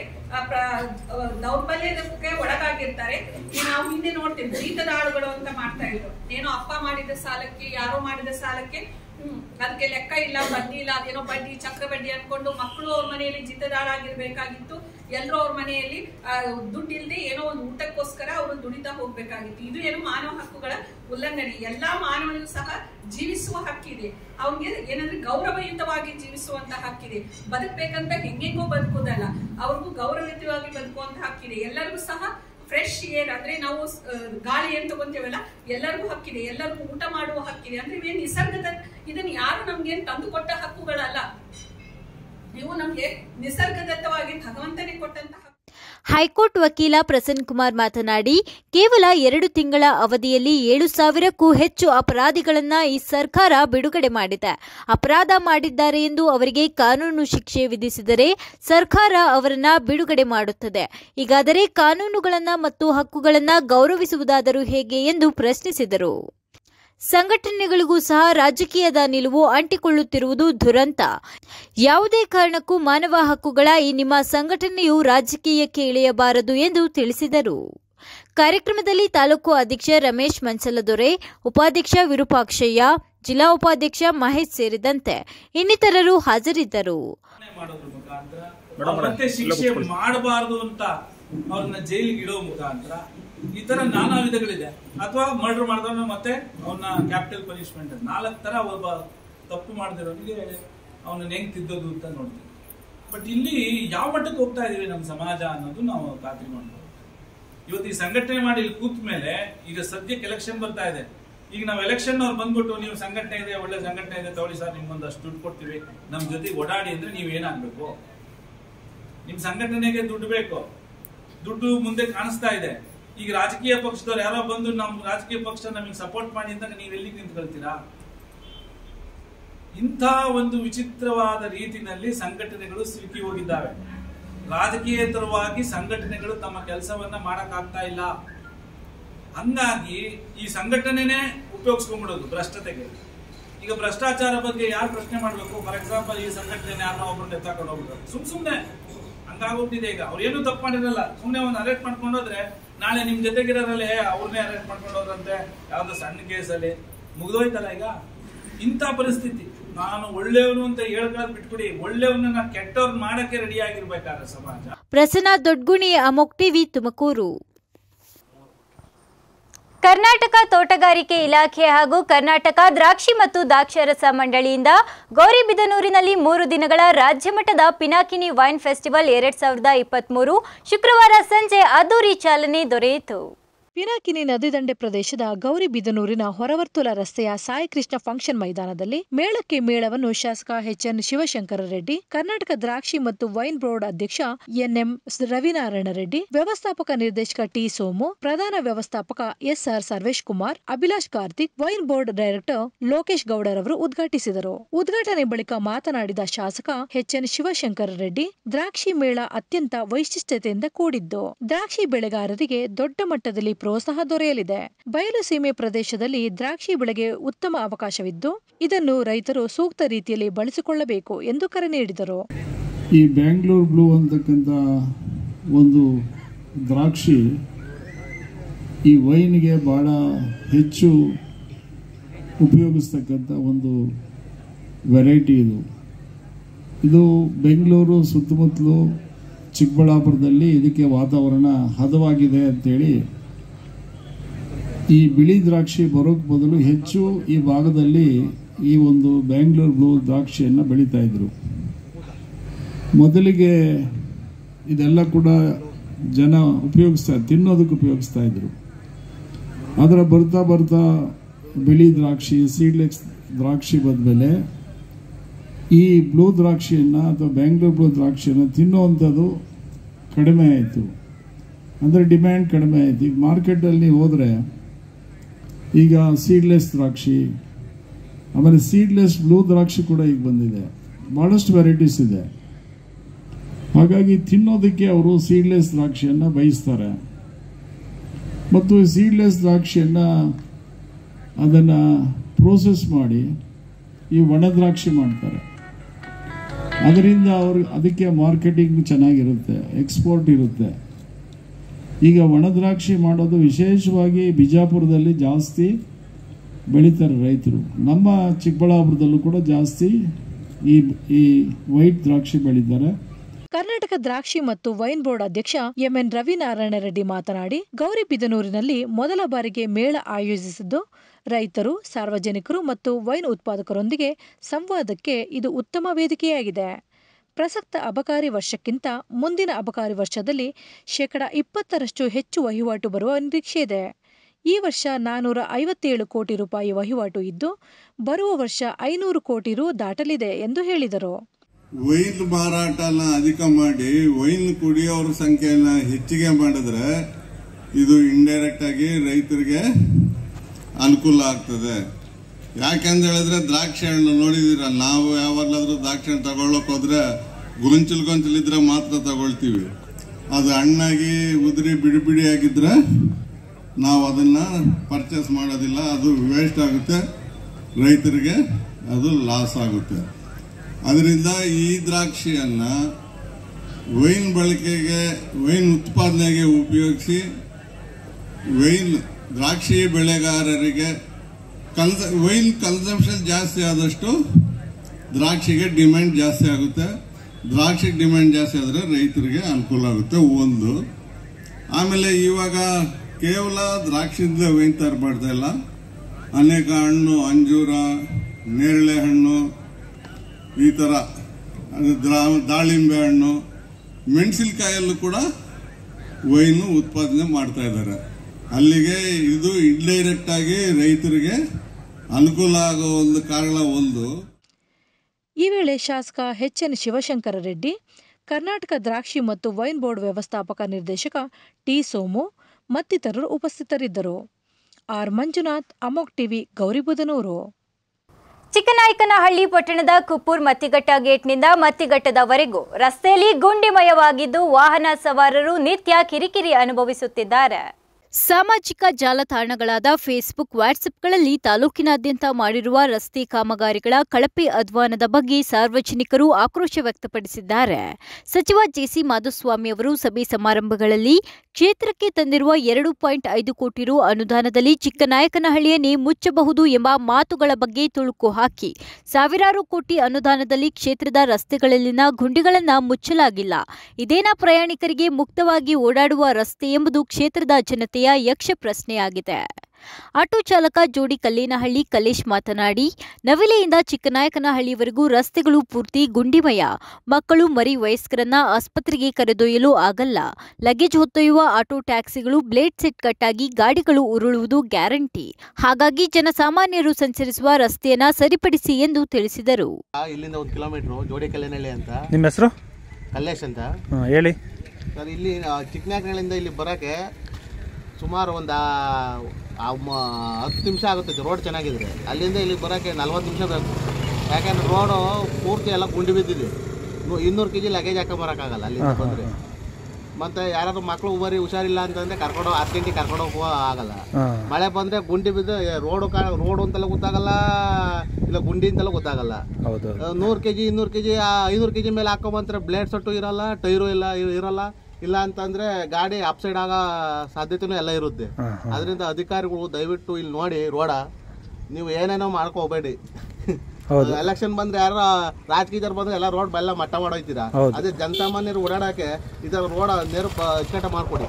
ದೌರ್ಬಲ್ಯಕ್ಕೆ ಒಳಗಾಗಿರ್ತಾರೆ. ಈ ನಾವು ಹಿಂದೆ ನೋಡ್ತೀವಿ, ಜೀತದಾಳುಗಳು ಅಂತ ಮಾಡ್ತಾ ಇದ್ರು. ಏನೋ ಅಪ್ಪ ಮಾಡಿದ ಸಾಲಕ್ಕೆ, ಯಾರೋ ಮಾಡಿದ ಸಾಲಕ್ಕೆ ಹ್ಮ್ ಅದಕ್ಕೆ ಲೆಕ್ಕ ಇಲ್ಲ, ಬಡ್ಡಿ ಇಲ್ಲ, ಅದೇನೋ ಬಡ್ಡಿ ಚಕ್ರ ಬಡ್ಡಿ ಅನ್ಕೊಂಡು ಮಕ್ಕಳು ಅವ್ರ ಮನೆಯಲ್ಲಿ ಜಿತದಾಳಾಗಿರ್ಬೇಕಾಗಿತ್ತು. ಎಲ್ಲರೂ ಅವ್ರ ಮನೆಯಲ್ಲಿ ದುಡ್ಡು ಇಲ್ಲದೆ ಏನೋ ಒಂದು ಊಟಕ್ಕೋಸ್ಕರ ಅವರು ದುಡಿತಾ ಹೋಗ್ಬೇಕಾಗಿತ್ತು. ಇದು ಏನು ಮಾನವ ಹಕ್ಕುಗಳ ಉಲ್ಲಂಘನೆ. ಎಲ್ಲಾ ಮಾನವನಿಗೂ ಸಹ ಜೀವಿಸುವ ಹಕ್ಕಿದೆ. ಅವ್ನಿಗೆ ಏನಂದ್ರೆ ಗೌರವಯುತವಾಗಿ ಜೀವಿಸುವಂತ ಹಕ್ಕಿದೆ. ಬದುಕ್ಬೇಕಂತ ಹೆಂಗೆಂಗೋ ಬದುಕುವುದಲ್ಲ, ಅವ್ರಿಗೂ ಗೌರವಯುತವಾಗಿ ಬದುಕುವಂತ ಹಕ್ಕಿದೆ. ಎಲ್ಲರಿಗೂ ಸಹ ಫ್ರೆಶ್ ಏರ್ ಅಂದ್ರೆ ನಾವು ಗಾಳಿ ಏನ್ ತಗೊಂತೇವಲ್ಲ, ಎಲ್ಲರಿಗೂ ಹಕ್ಕಿದೆ. ಎಲ್ಲರಿಗೂ ಊಟ ಮಾಡುವ ಹಕ್ಕಿದೆ. ಅಂದ್ರೆ ಇವೇನು ನಿಸರ್ಗದ, ಇದನ್ನ ಯಾರು ನಮ್ಗೆ ತಂದು ಕೊಟ್ಟ ಹಕ್ಕುಗಳಲ್ಲ, ನೀವು ನಮ್ಗೆ ನಿಸರ್ಗದತ್ತವಾಗಿ ಭಗವಂತನೇ ಕೊಟ್ಟಂತ. ಹೈಕೋರ್ಟ್ ವಕೀಲ ಪ್ರಸನ್ನ ಕುಮಾರ್ ಮಾತನಾಡಿ, ಕೇವಲ ಎರಡು ತಿಂಗಳ ಅವಧಿಯಲ್ಲಿ ಏಳು ಸಾವಿರಕ್ಕೂ ಹೆಚ್ಚು ಅಪರಾಧಿಗಳನ್ನು ಈ ಸರ್ಕಾರ ಬಿಡುಗಡೆ ಮಾಡಿದೆ. ಅಪರಾಧ ಮಾಡಿದ್ದಾರೆ ಎಂದು ಅವರಿಗೆ ಕಾನೂನು ಶಿಕ್ಷೆ ವಿಧಿಸಿದರೆ ಸರ್ಕಾರ ಅವರನ್ನ ಬಿಡುಗಡೆ ಮಾಡುತ್ತದೆ. ಹೀಗಾದರೆ ಕಾನೂನುಗಳನ್ನು ಮತ್ತು ಹಕ್ಕುಗಳನ್ನು ಗೌರವಿಸುವುದಾದರೂ ಹೇಗೆ ಎಂದು ಪ್ರಶ್ನಿಸಿದರು. ಸಂಘಟನೆಗಳಿಗೂ ಸಹ ರಾಜಕೀಯದ ನಿಲುವು ಅಂಟಿಕೊಳ್ಳುತ್ತಿರುವುದು ದುರಂತ. ಯಾವುದೇ ಕಾರಣಕ್ಕೂ ಮಾನವ ಹಕ್ಕುಗಳ ಈ ನಿಮ್ಮ ಸಂಘಟನೆಯು ರಾಜಕೀಯಕ್ಕೆ ಇಳಿಯಬಾರದು ಎಂದು ತಿಳಿಸಿದರು. ಕಾರ್ಯಕ್ರಮದಲ್ಲಿ ತಾಲೂಕು ಅಧ್ಯಕ್ಷ ರಮೇಶ್ ಮಂಚಲದೊರೆ, ಉಪಾಧ್ಯಕ್ಷ ವಿರೂಪಾಕ್ಷಯ್ಯ, ಜಿಲ್ಲಾ ಉಪಾಧ್ಯಕ್ಷ ಮಹೇಶ್ ಸೇರಿದಂತೆ ಇನ್ನಿತರರು ಹಾಜರಿದ್ದರು. ಮಾಡಬಾರದು ಅಂತ ಅವ್ರನ್ನ ಜೈಲಿಗೆ ಇಡೋ ಮುಖಾಂತರ ಈ ತರ ನಾನಾ ವಿಧಗಳಿದೆ. ಅಥವಾ ಮರ್ಡರ್ ಮಾಡಿದವನ್ನ ಮತ್ತೆ ಅವನ್ನ ಕ್ಯಾಪಿಟಲ್ ಪನಿಷ್ಮೆಂಟ್, ನಾಲ್ಕು ತರ ಒಬ್ಬ ತಪ್ಪು ಮಾಡಿದಿರೋನಿಗೆ ಅವನ್ನ ಹೆಂಗ್ ತಿದ್ದೋದು ಅಂತ ನೋಡ್ತೀವಿ. ಬಟ್ ಇಲ್ಲಿ ಯಾವ ಮಟ್ಟಕ್ಕೆ ಹೋಗ್ತಾ ಇದೀವಿ ನಮ್ಮ ಸಮಾಜ ಅನ್ನೋದು ನಾವು ಖಾತ್ರಿ ಮಾಡ್ಬೋದು. ಇವತ್ತು ಈ ಸಂಘಟನೆ ಮಾಡಿ ಇಲ್ಲಿ ಕೂತ ಮೇಲೆ, ಈಗ ಸದ್ಯಕ್ಕೆ ಎಲೆಕ್ಷನ್ ಬರ್ತಾ ಇದೆ. ಈಗ ನಾವು ಎಲೆಕ್ಷನ್ ಅವ್ರು ಬಂದ್ಬಿಟ್ಟು ನೀವು ಸಂಘಟನೆ ಇದೆ, ಒಳ್ಳೆ ಸಂಘಟನೆ ಇದೆ, ತಗೊಳ್ಳಿ ಸರ್ ನಿಮ್ಗೊಂದು ಅಷ್ಟು ದುಡ್ಡು ಕೊಡ್ತೀವಿ, ನಮ್ ಜೊತೆ ಓಡಾಡಿ ಅಂದ್ರೆ ನೀವ್ ಏನಾಗ್ಬೇಕು? ನಿಮ್ ಸಂಘಟನೆಗೆ ದುಡ್ಡು ಬೇಕು, ದುಡ್ಡು ಮುಂದೆ ಕಾಣಿಸ್ತಾ ಇದೆ. ಈಗ ರಾಜಕೀಯ ಪಕ್ಷದವ್ರು ಯಾರೋ ಬಂದು ನಮ್ ರಾಜಕೀಯ ಪಕ್ಷ ನಮಗೆ ಸಪೋರ್ಟ್ ಮಾಡಿ ಅಂದಾಗ ನೀವ್ ಎಲ್ಲಿಗೆ ನಿಂತ್ಕೊಳ್ತೀರಾ? ಇಂಥ ಒಂದು ವಿಚಿತ್ರವಾದ ರೀತಿಯಲ್ಲಿ ಸಂಘಟನೆಗಳು ಸಿಲುಕಿ ಹೋಗಿದ್ದಾವೆ. ರಾಜಕೀಯೇತರವಾಗಿ ಸಂಘಟನೆಗಳು ತಮ್ಮ ಕೆಲಸವನ್ನ ಮಾಡಕ್ಕಾಗ್ತಾ ಇಲ್ಲ. ಹಂಗಾಗಿ ಈ ಸಂಘಟನೆನೇ ಉಪಯೋಗಿಸ್ಕೊಂಡ್ಬಿಡೋದು ಭ್ರಷ್ಟತೆಗೆ. ಈಗ ಭ್ರಷ್ಟಾಚಾರ ಬಗ್ಗೆ ಯಾರು ಪ್ರಶ್ನೆ ಮಾಡ್ಬೇಕು? ಫಾರ್ ಎಕ್ಸಾಂಪಲ್, ಈ ಸಂಘಟನೆ ಯಾರನ್ನ ಒಬ್ಬರನ್ನ ಎತ್ತಾಕೊಂಡು ಹೋಗ್ಬಿಡೋದು ಸುಮ್ ಸುಮ್ನೆ ಹಂಗಾಗೋಗ್ತಿದೆ. ಈಗ ಅವ್ರು ಏನು ತಪ್ಪು ಮಾಡಿರಲ್ಲ, ಸುಮ್ನೆ ಒಂದು ಅರೆಸ್ಟ್ ಮಾಡ್ಕೊಂಡೋದ್ರೆ ನಾಳೆ ನಿಮ್ ಜೊತೆಗಿರೋರಲ್ಲಿ ಅವ್ರನ್ನೇ ಅರೆಸ್ಟ್ ಮಾಡ್ಕೊಂಡು ಹೋದ್ರಂತೆ ಯಾವ್ದೋ ಸಣ್ಣ ಕೇಸಲ್ಲಿ ಮುಗಿದೋಯ್ತಲ್ಲ. ಈಗ ಇಂಥ ಪರಿಸ್ಥಿತಿ. ನಾನು ಒಳ್ಳೆಯವನು ಅಂತ ಹೇಳ್ಕೊಳ್ಳೋದು ಬಿಟ್ಬಿಡಿ, ಒಳ್ಳೆಯವನ್ನ ಕೆಟ್ಟವ್ರನ್ನ ಮಾಡಕ್ಕೆ ರೆಡಿ ಆಗಿರ್ಬೇಕಾದ್ರೆ ಸಮಾಜ. ಪ್ರಸನ್ನ ದೊಡ್ಗುಣಿ, ಅಮೋಕ್ ಟಿವಿ, ತುಮಕೂರು. ಕರ್ನಾಟಕ ತೋಟಗಾರಿಕೆ ಇಲಾಖೆ ಹಾಗೂ ಕರ್ನಾಟಕ ದ್ರಾಕ್ಷಿ ಮತ್ತು ದ್ರಾಕ್ಷಾರಸ ಮಂಡಳಿಯಿಂದ ಗೌರಿಬಿದನೂರಿನಲ್ಲಿ ಮೂರು ದಿನಗಳ ರಾಜ್ಯಮಟ್ಟದ ಪಿನಾಕಿನಿ ವೈನ್ ಫೆಸ್ಟಿವಲ್ ಎರಡ್ ಸಾವಿರದ ಇಪ್ಪತ್ಮೂರು ಶುಕ್ರವಾರ ಸಂಜೆ ಅದ್ದೂರಿ ಚಾಲನೆ ದೊರೆಯಿತು. ಪಿನಾಕಿನಿ ನದಿದಂಡೆ ಪ್ರದೇಶದ ಗೌರಿಬಿದನೂರಿನ ಹೊರವರ್ತುಲ ರಸ್ತೆಯ ಸಾಯಿ ಕೃಷ್ಣ ಫಂಕ್ಷನ್ ಮೈದಾನದಲ್ಲಿ ಮೇಳಕ್ಕೆ ಮೇಳವನ್ನು ಶಾಸಕ ಎಚ್ ಎನ್ ಶಿವಶಂಕರ ರೆಡ್ಡಿ, ಕರ್ನಾಟಕ ದ್ರಾಕ್ಷಿ ಮತ್ತು ವೈನ್ ಬೋರ್ಡ್ ಅಧ್ಯಕ್ಷ ಎನ್ ಎಂ ರವಿನಾರಾಯಣ ರೆಡ್ಡಿ, ವ್ಯವಸ್ಥಾಪಕ ನಿರ್ದೇಶಕ ಟಿ ಸೋಮು, ಪ್ರಧಾನ ವ್ಯವಸ್ಥಾಪಕ S R Sarvesh Kumar, Abhilash Karthik, wine board director Lokesh ಗೌಡರವರು ಉದ್ಘಾಟಿಸಿದರು. ಉದ್ಘಾಟನೆ ಬಳಿಕ ಮಾತನಾಡಿದ ಶಾಸಕ ಎಚ್ ಎನ್ ಶಿವಶಂಕರ ರೆಡ್ಡಿ, ದ್ರಾಕ್ಷಿ ಮೇಳ ಅತ್ಯಂತ ವೈಶಿಷ್ಟ್ಯತೆಯಿಂದ ಕೂಡಿದ್ದು ದ್ರಾಕ್ಷಿ ಬೆಳೆಗಾರರಿಗೆ ದೊಡ್ಡ ಮಟ್ಟದಲ್ಲಿ ಪ್ರೋತ್ಸಾಹ ದೊರೆಯಲಿದೆ. ಬಯಲು ಸೀಮೆ ಪ್ರದೇಶದಲ್ಲಿ ದ್ರಾಕ್ಷಿ ಬೆಳೆಗೆ ಉತ್ತಮ ಅವಕಾಶವಿದ್ದು ಇದನ್ನು ರೈತರು ಸೂಕ್ತ ರೀತಿಯಲ್ಲಿ ಬಳಸಿಕೊಳ್ಳಬೇಕು ಎಂದು ಕರೆ ನೀಡಿದರು. ಈ ಬ್ಯಾಂಗ್ಳೂರ್ ಬ್ಲೂ ಅಂತಕ್ಕಂಥ ಒಂದು ದ್ರಾಕ್ಷಿ ಈ ವೈನ್ಗೆ ಭಾಳ ಹೆಚ್ಚು ಉಪಯೋಗಿಸ್ತಕ್ಕಂಥ ಒಂದು ವೆರೈಟಿ ಇದು. ಇದು ಬೆಂಗಳೂರು ಸುತ್ತಮುತ್ತಲು ಚಿಕ್ಕಬಳ್ಳಾಪುರದಲ್ಲಿ ಇದಕ್ಕೆ ವಾತಾವರಣ ಹದವಾಗಿದೆ ಅಂಥೇಳಿ ಈ ಬಿಳಿ ದ್ರಾಕ್ಷಿ ಬರೋಕ್ಕೆ ಬದಲು ಹೆಚ್ಚು ಈ ಭಾಗದಲ್ಲಿ ಈ ಒಂದು ಬೆಂಗಳೂರು ಬ್ಲೂ ದ್ರಾಕ್ಷಿಯನ್ನು ಬೆಳೀತಾಯಿದ್ರು. ಮೊದಲಿಗೆ ಇದೆಲ್ಲ ಕೂಡ ಜನ ಉಪಯೋಗಿಸ್ತಾ ತಿನ್ನೋದಕ್ಕೆ ಉಪಯೋಗಿಸ್ತಾ ಇದ್ರು. ಅದರ ಬರ್ತಾ ಬರ್ತಾ ಬಿಳಿ ದ್ರಾಕ್ಷಿ ಸೀಡ್ಲೆಸ್ ದ್ರಾಕ್ಷಿ ಬಂದಮೇಲೆ ಈ ಬ್ಲೂ ದ್ರಾಕ್ಷಿಯನ್ನು ಅಥವಾ ಬೆಂಗಳೂರು ಬ್ಲೂ ದ್ರಾಕ್ಷಿಯನ್ನು ತಿನ್ನುವಂಥದ್ದು ಕಡಿಮೆ ಆಯಿತು. ಅಂದರೆ ಡಿಮ್ಯಾಂಡ್ ಕಡಿಮೆ ಆಯಿತು. ಈಗ ಮಾರ್ಕೆಟಲ್ಲಿ ಹೋದರೆ ಈಗ ಸೀಡ್ಲೆಸ್ ದ್ರಾಕ್ಷಿ, ಆಮೇಲೆ ಸೀಡ್ಲೆಸ್ ಬ್ಲೂ ದ್ರಾಕ್ಷಿ ಕೂಡ ಈಗ ಬಂದಿದೆ. ಭಾಳಷ್ಟು ವೆರೈಟೀಸ್ ಇದೆ. ಹಾಗಾಗಿ ತಿನ್ನೋದಕ್ಕೆ ಅವರು ಸೀಡ್ಲೆಸ್ ದ್ರಾಕ್ಷಿಯನ್ನು ಬಯಸ್ತಾರೆ. ಮತ್ತು ಸೀಡ್ಲೆಸ್ ದ್ರಾಕ್ಷಿಯನ್ನು ಅದನ್ನು ಪ್ರೋಸೆಸ್ ಮಾಡಿ ಈ ಒಣ ದ್ರಾಕ್ಷಿ ಮಾಡ್ತಾರೆ. ಅದರಿಂದ ಅವರು ಅದಕ್ಕೆ ಮಾರ್ಕೆಟಿಂಗ್ ಚೆನ್ನಾಗಿರುತ್ತೆ, ಎಕ್ಸ್ಪೋರ್ಟ್ ಇರುತ್ತೆ. ಈಗ ಒಣ ದ್ರಾಕ್ಷಿ ಮಾಡೋದು ವಿಶೇಷವಾಗಿ ಬಿಜಾಪುರದಲ್ಲಿ ಜಾಸ್ತಿ ಬೆಳೀತಾರೆ ರೈತರು. ನಮ್ಮ ಚಿಕ್ಕಬಳ್ಳಾಪುರದಲ್ಲೂ ಕೂಡ ಜಾಸ್ತಿ ಈ ಈ ವೈಟ್ ದ್ರಾಕ್ಷಿ ಬೆಳೀತಾರೆ. ಕರ್ನಾಟಕ ದ್ರಾಕ್ಷಿ ಮತ್ತು ವೈನ್ ಬೋರ್ಡ್ ಅಧ್ಯಕ್ಷ ಎಂಎನ್ ರವಿನಾರಾಯಣ ರೆಡ್ಡಿ ಮಾತನಾಡಿ, ಗೌರಿಬಿದನೂರಿನಲ್ಲಿ ಮೊದಲ ಬಾರಿಗೆ ಮೇಳ ಆಯೋಜಿಸಿದ್ದು ರೈತರು, ಸಾರ್ವಜನಿಕರು ಮತ್ತು ವೈನ್ ಉತ್ಪಾದಕರೊಂದಿಗೆ ಸಂವಾದಕ್ಕೆ ಇದು ಉತ್ತಮ ವೇದಿಕೆಯಾಗಿದೆ. ಪ್ರಸಕ್ತ ಅಬಕಾರಿ ವರ್ಷಕ್ಕಿಂತ ಮುಂದಿನ ಅಬಕಾರಿ ವರ್ಷದಲ್ಲಿ ಶೇಕಡಾ ಇಪ್ಪತ್ತರಷ್ಟು ಹೆಚ್ಚು ವಹಿವಾಟು ಬರುವ ನಿರೀಕ್ಷೆ ಇದೆ. ಈ ವರ್ಷ ನಾನೂರ ಐವತ್ತೇಳು ಕೋಟಿ ರೂಪಾಯಿ ವಹಿವಾಟು ಇದ್ದು ಬರುವ ವರ್ಷ ಐನೂರು ಕೋಟಿ ರು ದಾಟಲಿದೆ ಎಂದು ಹೇಳಿದರು. ವೈನ್ ಮಾರಾಟನ ಅಧಿಕ ಮಾಡಿ ವೈನ್ ಕುಡಿಯೋರ ಸಂಖ್ಯೆಯನ್ನ ಹೆಚ್ಚಿಗೆ ಮಾಡಿದ್ರೆ ಇದು ಇಂಡೈರೆಕ್ಟ್ ಆಗಿ ರೈತರಿಗೆ ಅನುಕೂಲ ಆಗ್ತದೆ. ಯಾಕೆಂತ ಹೇಳಿದ್ರೆ ದ್ರಾಕ್ಷಿ ಹಣ್ಣು ನೋಡಿದೀರ, ನಾವು ಯಾವಾಗಲಾದ್ರೂ ದ್ರಾಕ್ಷಿ ಹಣ್ಣು ತಗೊಳ್ಳೋಕೆ ಹೋದ್ರೆ ಗೊಂಚಲು ಗೊಂಚಲಿದ್ರೆ ಮಾತ್ರ ತಗೊಳ್ತೀವಿ. ಅದು ಹಣ್ಣಾಗಿ ಉದುರಿ ಬಿಡಿ ಬಿಡಿ ಆಗಿದ್ರೆ ನಾವು ಅದನ್ನ ಪರ್ಚೇಸ್ ಮಾಡೋದಿಲ್ಲ. ಅದು ವೇಸ್ಟ್ ಆಗುತ್ತೆ, ರೈತರಿಗೆ ಅದು ಲಾಸ್ ಆಗುತ್ತೆ. ಅದರಿಂದ ಈ ದ್ರಾಕ್ಷಿಯನ್ನ ವೈನ್ ಬಳಕೆಗೆ, ವೈನ್ ಉತ್ಪಾದನೆಗೆ ಉಪಯೋಗಿಸಿ ವೈನ್ ದ್ರಾಕ್ಷಿ ಬೆಳೆಗಾರರಿಗೆ ಕನ್ಸ ವೈನ್ ಕನ್ಸಂಪ್ಷನ್ ಜಾಸ್ತಿ ಆದಷ್ಟು ದ್ರಾಕ್ಷಿಗೆ ಡಿಮ್ಯಾಂಡ್ ಜಾಸ್ತಿ ಆಗುತ್ತೆ. ದ್ರಾಕ್ಷಿಗೆ ಡಿಮ್ಯಾಂಡ್ ಜಾಸ್ತಿ ಆದರೆ ರೈತರಿಗೆ ಅನುಕೂಲ ಆಗುತ್ತೆ ಒಂದು. ಆಮೇಲೆ ಇವಾಗ ಕೇವಲ ದ್ರಾಕ್ಷಿಯಿಂದ ವೈನ್ ತಯಾರು ಮಾಡ್ತಾ ಇಲ್ಲ, ಅನೇಕ ಹಣ್ಣು, ಅಂಜೂರ, ನೇರಳೆ ಹಣ್ಣು, ಈ ಥರ ದಾಳಿಂಬೆ ಹಣ್ಣು, ಮೆಣಸಿನಕಾಯಲ್ಲೂ ಕೂಡ ವೈನು ಉತ್ಪಾದನೆ ಮಾಡ್ತಾ ಇದ್ದಾರೆ. ಅಲ್ಲಿಗೆ ಇದು ಇಂಡೈರೆಕ್ಟ್ ಆಗಿ ರೈತರಿಗೆ ಅನುಕೂಲ ಆಗೋ ಒಂದು ಕಾರಣ ಒಂದು. ಈ ವೇಳೆ ಶಾಸಕ ಎಚ್ ಎನ್ ಶಿವಶಂಕರ ರೆಡ್ಡಿ, ಕರ್ನಾಟಕ ದ್ರಾಕ್ಷಿ ಮತ್ತು ವೈನ್ ಬೋರ್ಡ್ ವ್ಯವಸ್ಥಾಪಕ ನಿರ್ದೇಶಕ ಟಿ ಸೋಮು ಮತ್ತಿತರರು ಉಪಸ್ಥಿತರಿದ್ದರು. ಆರ್ ಮಂಜುನಾಥ್, ಅಮೋಕ್ ಟಿವಿ, ಗೌರಿಬಿದನೂರು. ಚಿಕ್ಕನಾಯಕನಹಳ್ಳಿ ಪಟ್ಟಣದ ಕುಪ್ಪೂರ್ ಮತ್ತಿಘಟ್ಟ ಗೇಟ್ನಿಂದ ಮತ್ತಿಘಟ್ಟದವರೆಗೂ ರಸ್ತೆಯಲ್ಲಿ ಗುಂಡಿಮಯವಾಗಿದ್ದು ವಾಹನ ಸವಾರರು ನಿತ್ಯ ಕಿರಿಕಿರಿ ಅನುಭವಿಸುತ್ತಿದ್ದಾರೆ. ಸಾಮಾಜಿಕ ಜಾಲತಾಣಗಳಾದ ಫೇಸ್ಬುಕ್, ವಾಟ್ಸ್ಆಪ್ಗಳಲ್ಲಿ ತಾಲೂಕಿನಾದ್ಯಂತ ಮಾಡಿರುವ ರಸ್ತೆ ಕಾಮಗಾರಿಗಳ ಕಳಪೆ ಅಧ್ವಾನದ ಬಗ್ಗೆ ಸಾರ್ವಜನಿಕರು ಆಕ್ರೋಶ ವ್ಯಕ್ತಪಡಿಸಿದ್ದಾರೆ. ಸಚಿವ ಜೆಸಿ ಮಾಧುಸ್ವಾಮಿ ಅವರು ಸಭೆ ಸಮಾರಂಭಗಳಲ್ಲಿ ಕ್ಷೇತ್ರಕ್ಕೆ ತಂದಿರುವ ಎರಡು ಪಾಯಿಂಟ್ ಐದು ಕೋಟಿ ರು ಅನುದಾನದಲ್ಲಿ ಚಿಕ್ಕನಾಯಕನಹಳ್ಳಿಯನ್ನೇ ಮುಚ್ಚಬಹುದು ಎಂಬ ಮಾತುಗಳ ಬಗ್ಗೆ ತುಳುಕು ಹಾಕಿ ಸಾವಿರಾರು ಕೋಟಿ ಅನುದಾನದಲ್ಲಿ ಕ್ಷೇತ್ರದ ರಸ್ತೆಗಳಲ್ಲಿನ ಗುಂಡಿಗಳನ್ನು ಮುಚ್ಚಲಾಗಿಲ್ಲ. ಇದೇನಾ ಪ್ರಯಾಣಿಕರಿಗೆ ಮುಕ್ತವಾಗಿ ಓಡಾಡುವ ರಸ್ತೆ ಎಂಬುದು ಕ್ಷೇತ್ರದ ಜನತೆಯ ಯಕ್ಷ ಪ್ರಶ್ನೆಯಾಗಿದೆ. ಆಟೋ ಚಾಲಕ ಜೋಡಿ ಕಲ್ಲೇನಹಳ್ಳಿ ಕಲೇಶ್ ಮಾತನಾಡಿ, ನವಿಲೆಯಿಂದ ಚಿಕ್ಕನಾಯಕನಹಳ್ಳಿವರೆಗೂ ರಸ್ತೆಗಳು ಪೂರ್ತಿ ಗುಂಡಿಮಯ. ಮಕ್ಕಳು, ಮರಿ, ವಯಸ್ಕರನ್ನ ಆಸ್ಪತ್ರೆಗೆ ಕರೆದೊಯ್ಯಲು ಆಗಲ್ಲ. ಲಗೇಜ್ ಹೊತ್ತೊಯ್ಯುವ ಆಟೋ ಟ್ಯಾಕ್ಸಿಗಳು ಬ್ಲೇಡ್ ಸೆಟ್ ಕಟ್ಟಾಗಿ ಗಾಡಿಗಳು ಉರುಳುವುದು ಗ್ಯಾರಂಟಿ. ಹಾಗಾಗಿ ಜನಸಾಮಾನ್ಯರು ಸಂಚರಿಸುವ ರಸ್ತೆಯನ್ನ ಸರಿಪಡಿಸಿ ಎಂದು ತಿಳಿಸಿದರು. ಇಲ್ಲಿಂದ ಒಂದು ಕಿಲೋಮೀಟರ್ ಜೋಡಿ ಕಲ್ಲೇನಹಳ್ಳಿ ಅಂತ. ನಿಮ್ಮ ಹೆಸರು? ಕಲ್ಲೇಶ್ ಅಂತ. ಹೇಳಿ ಸರ್, ಇಲ್ಲಿ ಚಿಕ್ಕನಾಯಕನಹಳ್ಳಿಯಿಂದ ಇಲ್ಲಿ ಬರೋಕ್ಕೆ ಸುಮಾರು ಒಂದು ಹತ್ತು ನಿಮಿಷ ಆಗುತ್ತೆ. ರೋಡ್ ಚೆನ್ನಾಗಿದ್ರೆ ಅಲ್ಲಿಂದ ಇಲ್ಲಿಗೆ ಬರೋಕ್ಕೆ ನಲ್ವತ್ತು ನಿಮಿಷ ಬೇಕು. ಯಾಕೆಂದ್ರೆ ರೋಡು ಪೂರ್ತಿ ಎಲ್ಲ ಗುಂಡಿ ಬಿದ್ದಿದೆ. ಇನ್ನೂರು ಕೆ ಜಿ ಲಗೇಜ್ ಹಾಕೊಂಬರೋಕ್ಕಾಗಲ್ಲ ಅಲ್ಲಿಂದ ಬಂದರೆ. ಮತ್ತು ಯಾರಾದ್ರು ಮಕ್ಕಳು ಬರೀ ಹುಷಾರಿಲ್ಲ ಅಂತಂದರೆ ಕರ್ಕೊಂಡು ಹತ್ತು ಗಂಟೆಗೆ ಕರ್ಕೊಂಡು ಹೋಗೋ ಆಗಲ್ಲ. ಮಳೆ ಬಂದರೆ ಗುಂಡಿ ಬಿದ್ದು ರೋಡು ಕಾ ರೋಡು ಅಂತೆಲ್ಲ ಗೊತ್ತಾಗಲ್ಲ, ಇಲ್ಲ ಗುಂಡಿ ಅಂತೆಲ್ಲ ಗೊತ್ತಾಗಲ್ಲ. ನೂರು ಕೆ ಜಿ ಇನ್ನೂರು ಕೆ ಜಿ ಐನೂರು ಕೆ ಜಿ ಮೇಲೆ ಹಾಕೊಂಬಂತಾರೆ. ಬ್ಲೇಡ್ ಸೊಟ್ಟು ಇರೋಲ್ಲ, ಟೈರು ಇಲ್ಲ ಇರೋಲ್ಲ. ಇಲ್ಲ ಅಂತಂದ್ರೆ ಗಾಡಿ ಅಪ್ಸೈಡ್ ಆಗೋ ಸಾಧ್ಯತೆನೂ ಎಲ್ಲ ಇರುತ್ತೆ. ಅದರಿಂದ ಅಧಿಕಾರಿಗಳು ದಯವಿಟ್ಟು ಇಲ್ಲಿ ನೋಡಿ ರೋಡ ನೀವು ಏನೇನೋ ಮಾಡ್ಕೋಬೇಡಿ. ಎಲೆಕ್ಷನ್ ಬಂದ್ರೆ ಯಾರ ರಾಜಕೀಯದವ್ರು ಬಂದ್ರೆ ಎಲ್ಲ ರೋಡ್ ಬೆಲ್ಲ ಮಟ್ಟ ಮಾಡೋಯ್ತೀರಾ. ಅದೇ ಜನಸಾಮಾನ್ಯರು ಓಡಾಡಕ್ಕೆ ಇದರ ರೋಡ ನೇರ ಇಕ್ಕಟ್ಟ ಮಾಡ್ಕೊಡಿ.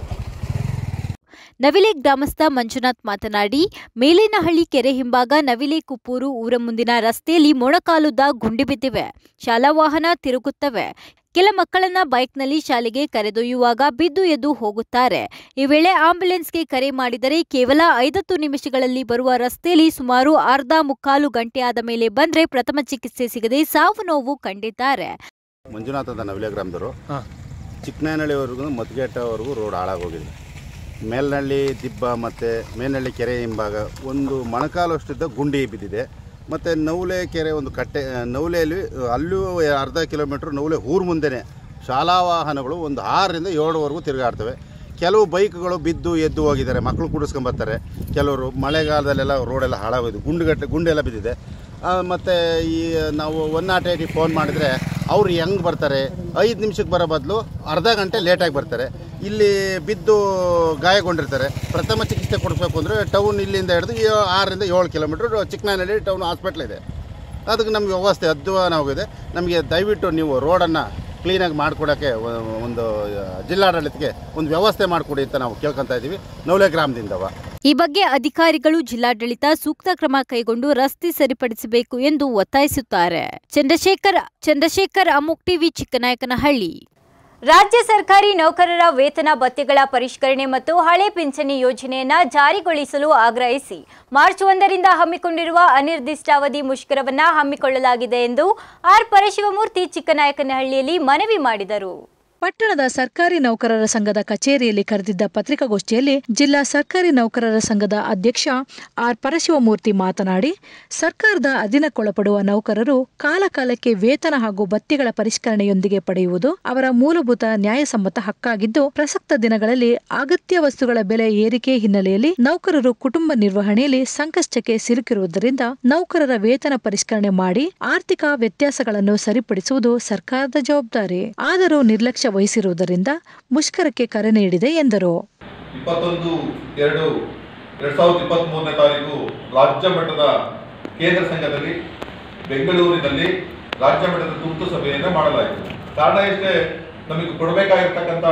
ನವಿಲೆ ಗ್ರಾಮಸ್ಥ ಮಂಜುನಾಥ್ ಮಾತನಾಡಿ, ಮೇಲಿನಹಳ್ಳಿ ಕೆರೆ ಹಿಂಭಾಗ ನವಿಲೆ ಕುಪ್ಪೂರು ಊರ ಮುಂದಿನ ರಸ್ತೆಯಲ್ಲಿ ಮೊಣಕಾಲುದ್ದ ಗುಂಡಿ ಬಿದ್ದಿವೆ. ಶಾಲಾ ವಾಹನ ತಿರುಗುತ್ತವೆ. ಕೆಲ ಮಕ್ಕಳನ್ನ ಬೈಕ್ನಲ್ಲಿ ಶಾಲೆಗೆ ಕರೆದೊಯ್ಯುವಾಗ ಬಿದ್ದು ಎದ್ದು ಹೋಗುತ್ತಾರೆ. ಈ ವೇಳೆ ಆಂಬ್ಯುಲೆನ್ಸ್ಗೆ ಕರೆ ಮಾಡಿದರೆ ಕೇವಲ ಐವತ್ತು ನಿಮಿಷಗಳಲ್ಲಿ ಬರುವ ರಸ್ತೆಯಲ್ಲಿ ಸುಮಾರು ಅರ್ಧ ಮುಕ್ಕಾಲು ಗಂಟೆ ಆದ ಮೇಲೆ ಬಂದ್ರೆ ಪ್ರಥಮ ಚಿಕಿತ್ಸೆ ಸಿಗದೆ ಸಾವು ನೋವು ಕಂಡಿದ್ದಾರೆ. ಮಂಜುನಾಥ್ ಅಂತ ನವಿಲೆ ಗ್ರಾಮದವರು. ಚಿಕ್ಕನಹಳ್ಳಿವರೆಗೂ ಮದ್ಗೇಟವರೆಗೂ ರೋಡ್ ಹಾಳಾಗೋಗಿದೆ. ಮೇಲ್ನಹಳ್ಳಿ ದಿಬ್ಬ ಮತ್ತು ಮೇಲ್ನಹಳ್ಳಿ ಕೆರೆ ಹಿಂಭಾಗ ಒಂದು ಮೊಣಕಾಲು ಅಷ್ಟಿದ್ದ ಗುಂಡಿ ಬಿದ್ದಿದೆ. ಮತ್ತು ನವಲೆ ಕೆರೆ ಒಂದು ಕಟ್ಟೆ ನವಲೆಯಲ್ಲಿ ಅಲ್ಲೂ ಅರ್ಧ ಕಿಲೋಮೀಟ್ರ್ ನವಲೆ ಊರು ಮುಂದೆನೇ ಶಾಲಾ ವಾಹನಗಳು ಒಂದು ಆರರಿಂದ ಏಳರವರೆಗೂ ತಿರುಗಾಡ್ತವೆ. ಕೆಲವು ಬೈಕ್ಗಳು ಬಿದ್ದು ಎದ್ದು ಹೋಗಿದ್ದಾರೆ, ಮಕ್ಕಳು ಕೂಡಿಸ್ಕೊಂಬರ್ತಾರೆ. ಕೆಲವರು ಮಳೆಗಾಲದಲ್ಲೆಲ್ಲ ರೋಡೆಲ್ಲ ಹಾಳಾಗೋದು, ಗುಂಡುಗಟ್ಟೆ ಗುಂಡೆಲ್ಲ ಬಿದ್ದಿದೆ. ಮತ್ತು ಈ ನಾವು ಒನ್ ನಾಟ್ ಏಯ್ಟಿಗೆ ಫೋನ್ ಮಾಡಿದರೆ ಅವ್ರು ಹೆಂಗೆ ಬರ್ತಾರೆ, ಐದು ನಿಮಿಷಕ್ಕೆ ಬರೋ ಬದಲು ಅರ್ಧ ಗಂಟೆ ಲೇಟಾಗಿ ಬರ್ತಾರೆ. ಇಲ್ಲಿ ಬಿದ್ದು ಗಾಯಗೊಂಡಿರ್ತಾರೆ. ಪ್ರಥಮ ಚಿಕಿತ್ಸೆ ಕೊಡಿಸ್ಬೇಕು ಅಂದರೆ ಟೌನ್ ಇಲ್ಲಿಂದ ಹಿಡಿದು ಆರರಿಂದ ಏಳು ಕಿಲೋಮೀಟ್ರ್ ಚಿಕ್ಕನಹಳ್ಳಿ ಟೌನ್ ಹಾಸ್ಪಿಟ್ಲ್ ಇದೆ. ಅದಕ್ಕೆ ನಮಗೆ ವ್ಯವಸ್ಥೆ ಅಧ್ವಾನವಾಗಿದೆ. ನಮಗೆ ದಯವಿಟ್ಟು ನೀವು ರೋಡನ್ನು ಕ್ಲೀನಾಗಿ ಮಾಡಿಕೊಡೋಕ್ಕೆ ಒಂದು ಜಿಲ್ಲಾಡಳಿತಕ್ಕೆ ಒಂದು ವ್ಯವಸ್ಥೆ ಮಾಡಿಕೊಡಿ ಅಂತ ನಾವು ಕೇಳ್ಕೊತಾ ಇದ್ದೀವಿ ನವಲೆ ಗ್ರಾಮದಿಂದವ. ಈ ಬಗ್ಗೆ ಅಧಿಕಾರಿಗಳು ಜಿಲ್ಲಾಡಳಿತ ಸೂಕ್ತ ಕ್ರಮ ಕೈಗೊಂಡು ರಸ್ತೆ ಸರಿಪಡಿಸಬೇಕು ಎಂದು ಒತ್ತಾಯಿಸುತ್ತಾರೆ. ಚಂದ್ರಶೇಖರ್ ಚಂದ್ರಶೇಖರ್ ಅಮುಕ್ ಟಿವಿ ಚಿಕ್ಕನಾಯಕನಹಳ್ಳಿ. ರಾಜ್ಯ ಸರ್ಕಾರಿ ನೌಕರರ ವೇತನ ಭತ್ಯೆಗಳ ಪರಿಷ್ಕರಣೆ ಮತ್ತು ಹಳೆ ಪಿಂಚಣಿ ಯೋಜನೆಯನ್ನ ಜಾರಿಗೊಳಿಸಲು ಆಗ್ರಹಿಸಿ ಮಾರ್ಚ್ ಒಂದರಿಂದ ಹಮ್ಮಿಕೊಂಡಿರುವ ಅನಿರ್ದಿಷ್ಟಾವಧಿ ಮುಷ್ಕರವನ್ನ ಹಮ್ಮಿಕೊಳ್ಳಲಾಗಿದೆ ಎಂದು ಆರ್ ಪರಶಿವಮೂರ್ತಿ ಚಿಕ್ಕನಾಯಕನಹಳ್ಳಿಯಲ್ಲಿ ಮನವಿ ಮಾಡಿದರು. ಪಟ್ಟಣದ ಸರ್ಕಾರಿ ನೌಕರರ ಸಂಘದ ಕಚೇರಿಯಲ್ಲಿ ಕರೆದಿದ್ದ ಪತ್ರಿಕಾಗೋಷ್ಠಿಯಲ್ಲಿ ಜಿಲ್ಲಾ ಸರ್ಕಾರಿ ನೌಕರರ ಸಂಘದ ಅಧ್ಯಕ್ಷ ಆರ್ ಪರಶಿವಮೂರ್ತಿ ಮಾತನಾಡಿ, ಸರ್ಕಾರದ ಅಧೀನಕ್ಕೊಳಪಡುವ ನೌಕರರು ಕಾಲಕಾಲಕ್ಕೆ ವೇತನ ಹಾಗೂ ಭತ್ಯೆಗಳ ಪರಿಷ್ಕರಣೆಯೊಂದಿಗೆ ಪಡೆಯುವುದು ಅವರ ಮೂಲಭೂತ ನ್ಯಾಯಸಮ್ಮತ ಹಕ್ಕಾಗಿದ್ದು, ಪ್ರಸಕ್ತ ದಿನಗಳಲ್ಲಿ ಅಗತ್ಯ ವಸ್ತುಗಳ ಬೆಲೆ ಏರಿಕೆ ಹಿನ್ನೆಲೆಯಲ್ಲಿ ನೌಕರರು ಕುಟುಂಬ ನಿರ್ವಹಣೆಯಲ್ಲಿ ಸಂಕಷ್ಟಕ್ಕೆ ಸಿಲುಕಿರುವುದರಿಂದ ನೌಕರರ ವೇತನ ಪರಿಷ್ಕರಣೆ ಮಾಡಿ ಆರ್ಥಿಕ ವ್ಯತ್ಯಾಸಗಳನ್ನು ಸರಿಪಡಿಸುವುದು ಸರ್ಕಾರದ ಜವಾಬ್ದಾರಿ. ಆದರೂ ನಿರ್ಲಕ್ಷ್ಯ ವಹಿಸಿರುವುದರಿಂದ ಮುಷ್ಕರಕ್ಕೆ ಕರೆ ನೀಡಿದೆ ಎಂದರು. ಇಪ್ಪತ್ತೊಂದು ಎರಡು ಎರಡ್ ಸಾವಿರದ ಇಪ್ಪತ್ತ್ ಮೂರನೇ ತಾರೀಕು ರಾಜ್ಯ ಮಟ್ಟದ ಕೇಂದ್ರ ಸಂಘದಲ್ಲಿ ಬೆಂಗಳೂರಿನಲ್ಲಿ ರಾಜ್ಯ ಮಟ್ಟದ ತುರ್ತು ಸಭೆಯನ್ನು ಮಾಡಲಾಯಿತು. ಕಾರಣ ಇಷ್ಟೇ, ನಮಗೆ ಕೊಡಬೇಕಾಗಿರ್ತಕ್ಕಂಥ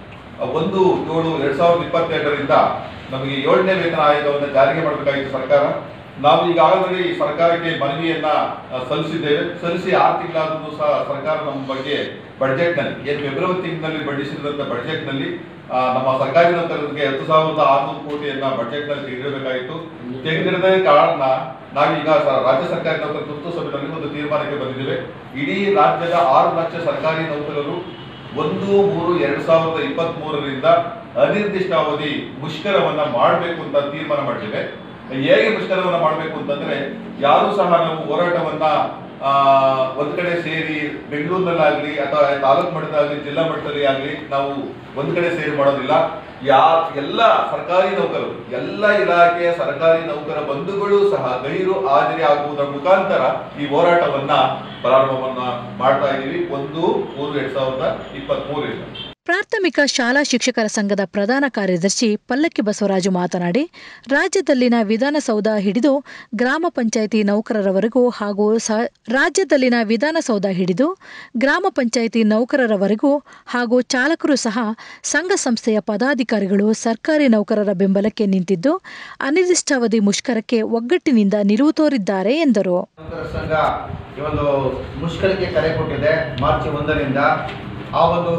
ಒಂದು ಏಳು ಎರಡ್ ಸಾವಿರದ ಇಪ್ಪತ್ತೆರಡರಿಂದ ನಮಗೆ ಏಳನೇ ವೇತನ ಆಯೋಗವನ್ನು ಜಾರಿಗೆ ಮಾಡಬೇಕಾಗಿತ್ತು ಸರ್ಕಾರ. ನಾವು ಈಗಾಗಲೇ ಸರ್ಕಾರಕ್ಕೆ ಮನವಿಯನ್ನ ಸಲ್ಲಿಸಿದ್ದೇವೆ. ಸಲ್ಲಿಸಿ ಆರು ತಿಂಗಳಾದರೂ ಸಹ ಸರ್ಕಾರ ನಮ್ಮ ಬಗ್ಗೆ ಬಡ್ಜೆಟ್ನಲ್ಲಿ ಏನು ಫೆಬ್ರವರಿ ತಿಂಗಳಲ್ಲಿ ಮಂಡಿಸಿದಂಥ ಬಡ್ಜೆಟ್ನಲ್ಲಿ ನಮ್ಮ ಸರ್ಕಾರಿ ನೌಕರರಿಗೆ ಹತ್ತು ಸಾವಿರದ ಆರುನೂರು ಕೋಟಿಯನ್ನ ಬಡ್ಜೆಟ್ನಲ್ಲಿ ತೆಗೆದಿರಬೇಕಾಗಿತ್ತು. ತೆಗೆದಿರದೇ ಕಾರಣ ನಾವೀಗ ರಾಜ್ಯ ಸರ್ಕಾರಿ ನೌಕರರ ತುರ್ತು ಸಭೆಯಲ್ಲಿ ಒಂದು ತೀರ್ಮಾನಕ್ಕೆ ಬಂದಿದ್ದೇವೆ. ಇಡೀ ರಾಜ್ಯದ ಆರು ಲಕ್ಷ ಸರ್ಕಾರಿ ನೌಕರರು ಒಂದು ಮೂರು ಎರಡ್ ಸಾವಿರದ ಇಪ್ಪತ್ತ್ ಮೂರರಿಂದ ಅನಿರ್ದಿಷ್ಟಾವಧಿ ಮುಷ್ಕರವನ್ನ ಮಾಡಬೇಕು ಅಂತ ತೀರ್ಮಾನ ಮಾಡಿದ್ದೇವೆ. ಹೇಗೆ ಮುಷ್ಕರವನ್ನ ಮಾಡಬೇಕು ಅಂತಂದ್ರೆ, ಯಾರು ಸಹ ನಾವು ಹೋರಾಟವನ್ನ ಆ ಒಂದ್ ಕಡೆ ಸೇರಿ ಬೆಂಗಳೂರಿನಲ್ಲಾಗ್ಲಿ ಅಥವಾ ತಾಲೂಕು ಮಟ್ಟದಾಗ್ಲಿ ಜಿಲ್ಲಾ ಮಟ್ಟದಲ್ಲಿ ಆಗ್ಲಿ ನಾವು ಒಂದ್ ಕಡೆ ಸೇರಿ ಮಾಡೋದಿಲ್ಲ. ಯಾ ಎಲ್ಲ ಸರ್ಕಾರಿ ನೌಕರರು, ಎಲ್ಲ ಇಲಾಖೆಯ ಸರ್ಕಾರಿ ನೌಕರ ಬಂಧುಗಳು ಸಹ ಗೈರು ಹಾಜರಿ ಆಗುವುದರ ಮುಖಾಂತರ ಈ ಹೋರಾಟವನ್ನ ಪ್ರಾರಂಭವನ್ನ ಮಾಡ್ತಾ ಇದ್ದೀವಿ ಒಂದು ಮೂರು ಎರಡ್ ಸಾವಿರದ ಇಪ್ಪತ್ತ್ ಮೂರರಿಂದ. ಪ್ರಾಥಮಿಕ ಶಾಲಾ ಶಿಕ್ಷಕರ ಸಂಘದ ಪ್ರಧಾನ ಕಾರ್ಯದರ್ಶಿ ಪಲ್ಲಕ್ಕಿ ಬಸವರಾಜು ಮಾತನಾಡಿ, ರಾಜ್ಯದಲ್ಲಿನ ವಿಧಾನಸೌಧ ಹಿಡಿದು ಗ್ರಾಮ ಪಂಚಾಯಿತಿ ನೌಕರರವರೆಗೂ ಹಾಗೂ ರಾಜ್ಯದಲ್ಲಿನ ವಿಧಾನಸೌಧ ಹಿಡಿದು ಗ್ರಾಮ ಪಂಚಾಯಿತಿ ನೌಕರರವರೆಗೂ ಹಾಗೂ ಚಾಲಕರು ಸಹ ಸಂಘ ಸಂಸ್ಥೆಯ ಪದಾಧಿಕಾರಿಗಳು ಸರ್ಕಾರಿ ನೌಕರರ ಬೆಂಬಲಕ್ಕೆ ನಿಂತಿದ್ದು ಅನಿರ್ದಿಷ್ಟಾವಧಿ ಮುಷ್ಕರಕ್ಕೆ ಒಗ್ಗಟ್ಟಿನಿಂದ ನಿಲುವು ತೋರಿದ್ದಾರೆ ಎಂದರು. ಸಂಘ ಈ ಒಂದು ಮುಷ್ಕರಕ್ಕೆ ಕರೆ ಕೊಟ್ಟಿದೆ ಮಾರ್ಚ್ ಒಂದರಿಂದ. ಆ ಒಂದು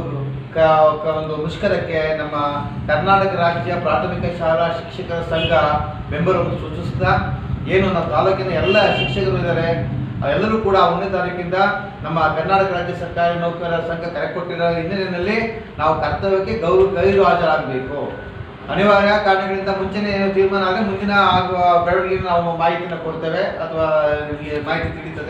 ಒಂದು ಮುಷ್ಕರಕ್ಕೆ ನಮ್ಮ ಕರ್ನಾಟಕ ರಾಜ್ಯ ಪ್ರಾಥಮಿಕ ಶಾಲಾ ಶಿಕ್ಷಕರ ಸಂಘ ಬೆಂಬಲವನ್ನು ಸೂಚಿಸುತ್ತಾ, ಏನು ನಮ್ಮ ತಾಲೂಕಿನ ಎಲ್ಲ ಶಿಕ್ಷಕರು ಇದ್ದಾರೆ ಎಲ್ಲರೂ ಕೂಡ ಒಂದನೇ ತಾರೀಕಿಂದ ನಮ್ಮ ಕರ್ನಾಟಕ ರಾಜ್ಯ ಸರ್ಕಾರಿ ನೌಕರರ ಸಂಘ ಕರೆ ಕೊಟ್ಟಿರೋ ಹಿನ್ನೆಲೆಯಲ್ಲಿ ನಾವು ಕರ್ತವ್ಯಕ್ಕೆ ಗೌರವ ಗೈರು ಹಾಜರಾಗಬೇಕು. ಅನಿವಾರ್ಯ ಕಾರಣಗಳಿಂದ ಮುಂಚೆನೇ ಏನು ತೀರ್ಮಾನ ಆದರೆ ಮುಂದಿನ ಆಗುವ ಬೆಳವಣಿಗೆ ನಾವು ಮಾಹಿತಿಯನ್ನು ಕೊಡ್ತೇವೆ ಅಥವಾ ನಿಮಗೆ ಮಾಹಿತಿ ತಿಳಿಯುತ್ತದೆ.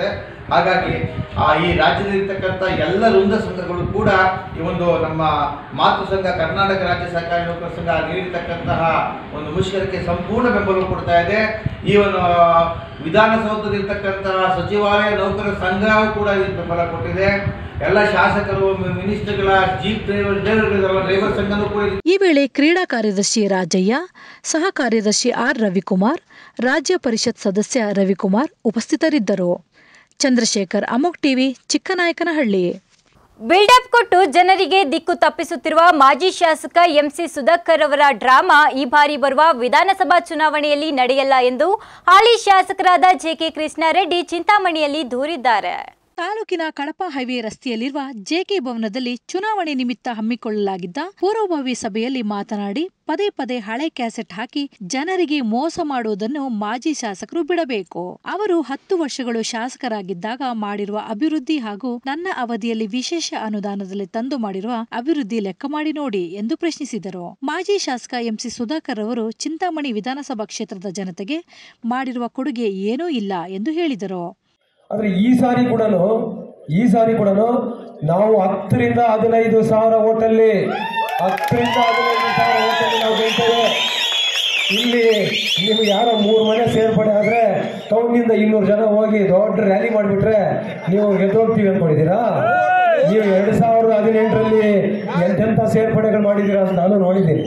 ಹಾಗಾಗಿ ಆ ಈ ರಾಜ್ಯದಲ್ಲಿರ್ತಕ್ಕಂಥ ಎಲ್ಲ ವೃಂದ ಸಂಘಗಳು ಕೂಡ ಈ ಒಂದು ನಮ್ಮ ಮಾತೃ ಸಂಘ ಕರ್ನಾಟಕ ರಾಜ್ಯ ಸಹಕಾರಿ ನೌಕರ ಸಂಘ ನೀಡಿರ್ತಕ್ಕಂತಹ ಒಂದು ಮುಷ್ಕರಕ್ಕೆ ಸಂಪೂರ್ಣ ಬೆಂಬಲ ಕೊಡ್ತಾ ಇದೆ. ಈ ಒಂದು ವಿಧಾನಸೌಧದಲ್ಲಿರ್ತಕ್ಕಂತಹ ಸಚಿವಾಲಯ ನೌಕರರ ಸಂಘವೂ ಕೂಡ ಇದಕ್ಕೆ ಬೆಂಬಲ ಕೊಟ್ಟಿದೆ. ಎಲ್ಲ ಶಾಸಕರು, ಮಿನಿಸ್ಟರ್ಗಳ ಜೀಪ್ ಡ್ರೈವರ್ ಡ್ರೈವರ್ ಸಂಘನೂ ಕೂಡ. ಈ ವೇಳೆ ಕ್ರೀಡಾ ಕಾರ್ಯದರ್ಶಿ ರಾಜಯ್ಯ, ಸಹ ಕಾರ್ಯದರ್ಶಿ ಆರ್ ರವಿಕುಮಾರ್, ರಾಜ್ಯ ಪರಿಷತ್ ಸದಸ್ಯ ರವಿಕುಮಾರ್ ಉಪಸ್ಥಿತರಿದ್ದರು. ಚಂದ್ರಶೇಖರ್, ಅಮೋಕ್ ಟಿವಿ, ಚಿಕ್ಕನಾಯಕನಹಳ್ಳಿ. ಬಿಲ್ಡಪ್ ಕೊಟ್ಟು ಜನರಿಗೆ ದಿಕ್ಕು ತಪ್ಪಿಸುತ್ತಿರುವ ಮಾಜಿ ಶಾಸಕ ಎಂಸಿ ಸುಧಾಕರ್ ಅವರ ಡ್ರಾಮಾ ಈ ಬಾರಿ ಬರುವ ವಿಧಾನಸಭಾ ಚುನಾವಣೆಯಲ್ಲಿ ನಡೆಯಲ್ಲ ಎಂದು ಹಾಲಿ ಶಾಸಕರಾದ ಜೆಕೆ ಕೃಷ್ಣಾರೆಡ್ಡಿ ಚಿಂತಾಮಣಿಯಲ್ಲಿ ದೂರಿದ್ದಾರೆ. ತಾಲೂಕಿನ ಕಡಪ ಹೈವೇ ರಸ್ತೆಯಲ್ಲಿರುವ ಜೆಕೆ ಭವನದಲ್ಲಿ ಚುನಾವಣೆ ನಿಮಿತ್ತ ಹಮ್ಮಿಕೊಳ್ಳಲಾಗಿದ್ದ ಪೂರ್ವಭಾವಿ ಸಭೆಯಲ್ಲಿ ಮಾತನಾಡಿ ಪದೇ ಪದೇ ಹಳೆ ಕ್ಯಾಸೆಟ್ ಹಾಕಿ ಜನರಿಗೆ ಮೋಸ ಮಾಡುವುದನ್ನು ಮಾಜಿ ಶಾಸಕರು ಬಿಡಬೇಕು. ಅವರು ಹತ್ತು ವರ್ಷಗಳು ಶಾಸಕರಾಗಿದ್ದಾಗ ಮಾಡಿರುವ ಅಭಿವೃದ್ಧಿ ಹಾಗೂ ನನ್ನ ಅವಧಿಯಲ್ಲಿ ವಿಶೇಷ ಅನುದಾನದಲ್ಲಿ ತಂದು ಮಾಡಿರುವ ಅಭಿವೃದ್ಧಿ ಲೆಕ್ಕ ಮಾಡಿ ನೋಡಿ ಎಂದು ಪ್ರಶ್ನಿಸಿದರು. ಮಾಜಿ ಶಾಸಕ ಎಂಸಿ ಸುಧಾಕರ್ ಅವರು ಚಿಂತಾಮಣಿ ವಿಧಾನಸಭಾ ಕ್ಷೇತ್ರದ ಜನತೆಗೆ ಮಾಡಿರುವ ಕೊಡುಗೆ ಏನೂ ಇಲ್ಲ ಎಂದು ಹೇಳಿದರು. ಆದರೆ ಈ ಸಾರಿ ಕೂಡ ಈ ಸಾರಿ ಕೂಡ ನಾವು ಹತ್ತರಿಂದ ಹದಿನೈದು ಸಾವಿರ ಓಟಲ್ಲಿ ಹತ್ತರಿಂದ ಹದಿನೈದು ಸಾವಿರ ಓಟಲ್ಲಿ ನಾವು ಗೆಲ್ತೇವೆ. ಇಲ್ಲಿ ನಿಮ್ಗೆ ಯಾರೋ ಮೂರು ಮನೆ ಸೇರ್ಪಡೆ ಆದರೆ ಟೌನ್ನಿಂದ ಇನ್ನೂರು ಜನ ಹೋಗಿ ದೊಡ್ಡ ರ್ಯಾಲಿ ಮಾಡಿಬಿಟ್ರೆ ನೀವು ಗೆದ್ದೋಗ್ತೀವಿ ಅಂದ್ಕೊಂಡಿದ್ದೀರಾ? ನೀವು ಎರಡು ಸಾವಿರದ ಹದಿನೆಂಟರಲ್ಲಿ ಎಂತೆಂಥ ಸೇರ್ಪಡೆಗಳು ಮಾಡಿದ್ದೀರಾ ಅಂತ ನಾನು ನೋಡಿದ್ದೀನಿ.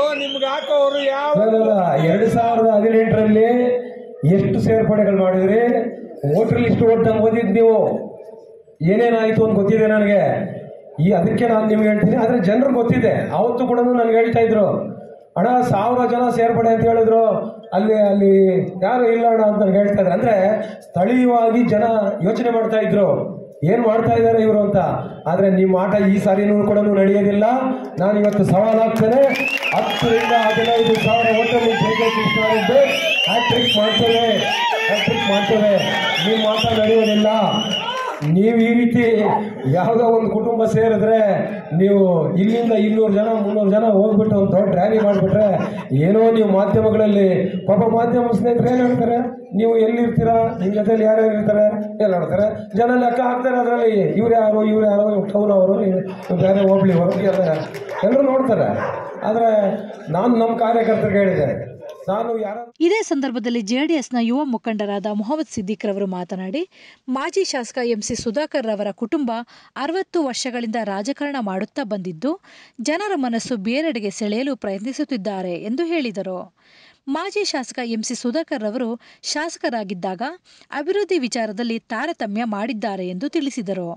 ಎರಡು ಸಾವಿರದ ಹದಿನೆಂಟರಲ್ಲಿ ಎಷ್ಟು ಸೇರ್ಪಡೆಗಳು ಮಾಡಿದ್ರಿ? ವೋಟರ್ ಲಿಸ್ಟ್ ಓಟ್ ಓದಿದ್ದು ನೀವು ಏನೇನಾಯಿತು ಅಂತ ಗೊತ್ತಿದೆ ನನಗೆ. ಈ ಅದಕ್ಕೆ ನಾನು ನಿಮ್ಗೆ ಹೇಳ್ತೀನಿ. ಆದರೆ ಜನರು ಗೊತ್ತಿದೆ. ಅವತ್ತು ಕೂಡ ನನಗೆ ಹೇಳ್ತಾ ಇದ್ರು, ಅಣ್ಣ ಸಾವಿರ ಜನ ಸೇರ್ಪಡೆ ಅಂತ ಹೇಳಿದ್ರು, ಅಲ್ಲಿ ಅಲ್ಲಿ ಯಾರು ಇಲ್ಲ ಅಣ್ಣ ಅಂತ ನನಗೆ ಹೇಳ್ತಾ ಇದ್ರು. ಅಂದರೆ ಸ್ಥಳೀಯವಾಗಿ ಜನ ಯೋಚನೆ ಮಾಡ್ತಾ ಇದ್ರು ಏನು ಮಾಡ್ತಾ ಇದ್ದಾರೆ ಇವರು ಅಂತ. ಆದರೆ ನಿಮ್ಮ ಆಟ ಈ ಸಾರಿನೂ ಕೂಡ ನಡೆಯೋದಿಲ್ಲ. ನಾನು ಇವತ್ತು ಸವಾಲಾಗ್ತೇನೆ, ಹತ್ತರಿಂದ ಹದಿನೈದು ಸಾವಿರ ಓಟಲ್ಲಿ ಜೆಕೆ ಕೃಷ್ಣಾರೆಡ್ಡಿ ಹ್ಯಾಟ್ರಿಕ್ ಮಾಡ್ತೇವೆ ಹ್ಯಾಟ್ರಿಕ್ ಮಾಡ್ತೇವೆ ನಿಮ್ಮ ಆಟ ನಡೆಯೋದಿಲ್ಲ. ನೀವು ಈ ರೀತಿ ಯಾವುದೋ ಒಂದು ಕುಟುಂಬ ಸೇರಿದ್ರೆ ನೀವು ಇಲ್ಲಿಂದ ಇನ್ನೂರು ಜನ ಮುನ್ನೂರು ಜನ ಹೋಗ್ಬಿಟ್ಟು ಒಂದು ದೊಡ್ಡ ರ್ಯಾಲಿ ಮಾಡಿಬಿಟ್ರೆ ಏನೋ ನೀವು ಮಾಧ್ಯಮಗಳಲ್ಲಿ ಪಾಪ ಮಾಧ್ಯಮ ಸ್ನೇಹಿತರು ಏನು ಹೇಳ್ತಾರೆ, ನೀವು ಎಲ್ಲಿರ್ತೀರಾ, ನಿಮ್ಮ ಜೊತೆಲಿ ಯಾರ್ಯಾರು ಇರ್ತಾರೆ ಎಲ್ಲ ಹೇಳ್ತಾರೆ. ಜನ ಲೆಕ್ಕ ಹಾಕ್ತಾರೆ ಅದರಲ್ಲಿ, ಇವ್ರು ಯಾರು ಇವ್ರು ಯಾರು ಟೌನ್ ಅವರು ಬೇರೆ ಹೋಗ್ಲಿ ಅವರು ಎಲ್ಲ ಎಲ್ಲರೂ ನೋಡ್ತಾರೆ. ಆದರೆ ನಾನು ನಮ್ಮ ಕಾರ್ಯಕರ್ತರಿಗೆ ಹೇಳಿದೆ, ನಾನು ಯಾರು. ಇದೇ ಸಂದರ್ಭದಲ್ಲಿ ಜೆಡಿಎಸ್ನ ಯುವ ಮುಖಂಡರಾದ ಮೊಹಮ್ಮದ್ ಸಿದ್ದಿಕ್ ರವರು ಮಾತನಾಡಿ, ಮಾಜಿ ಶಾಸಕ ಎಂಸಿ ಸುಧಾಕರ್ ರವರ ಕುಟುಂಬ ಅರವತ್ತು ವರ್ಷಗಳಿಂದ ರಾಜಕಾರಣ ಮಾಡುತ್ತಾ ಬಂದಿದ್ದು ಜನರ ಮನಸ್ಸು ಬೇರೆಡೆಗೆ ಸೆಳೆಯಲು ಪ್ರಯತ್ನಿಸುತ್ತಿದ್ದಾರೆ ಎಂದು ಹೇಳಿದರು. ಮಾಜಿ ಶಾಸಕ ಎಂಸಿ ಸುಧಾಕರ್ ರವರು ಶಾಸಕರಾಗಿದ್ದಾಗ ಅಭಿವೃದ್ಧಿ ವಿಚಾರದಲ್ಲಿ ತಾರತಮ್ಯ ಮಾಡಿದ್ದಾರೆ ಎಂದು ತಿಳಿಸಿದರು.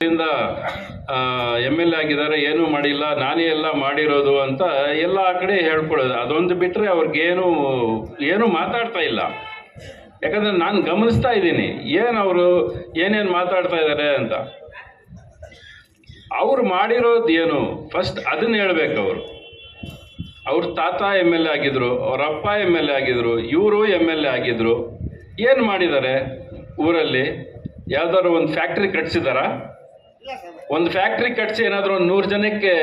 ಎಮ್ ಎಲ್ ಎ ಆಗಿದ್ದಾರೆ, ಏನೂ ಮಾಡಿಲ್ಲ, ನಾನೇ ಎಲ್ಲ ಮಾಡಿರೋದು ಅಂತ ಎಲ್ಲ ಆ ಕಡೆ ಹೇಳ್ಕೊಳ್ಳೋದು. ಅದೊಂದು ಬಿಟ್ಟರೆ ಅವ್ರಿಗೇನು ಏನು ಮಾತಾಡ್ತಾ ಇಲ್ಲ. ಯಾಕಂದರೆ ನಾನು ಗಮನಿಸ್ತಾ ಇದ್ದೀನಿ ಏನು ಅವರು ಏನೇನು ಮಾತಾಡ್ತಾ ಇದ್ದಾರೆ ಅಂತ. ಅವ್ರು ಮಾಡಿರೋದು ಏನು ಫಸ್ಟ್ ಅದನ್ನ ಹೇಳ್ಬೇಕು. ಅವರು ಅವ್ರ ತಾತ ಎಮ್ ಎಲ್ ಎ ಆಗಿದ್ರು, ಅವ್ರ ಅಪ್ಪ ಎಮ್ ಎಲ್ ಎ ಆಗಿದ್ರು, ಇವರು ಎಮ್ ಎಲ್ ಎ ಆಗಿದ್ರು. ಏನು ಮಾಡಿದ್ದಾರೆ ಊರಲ್ಲಿ? ಯಾವ್ದಾದ್ರು ಒಂದು ಫ್ಯಾಕ್ಟ್ರಿ ಕಟ್ಸಿದಾರ? ಒಂದು ಫ್ಯಾಕ್ಟ್ರಿ ಕಟ್ಸಿ ಏನಾದರೂ ಒಂದು ನೂರು ಜನಕ್ಕೆ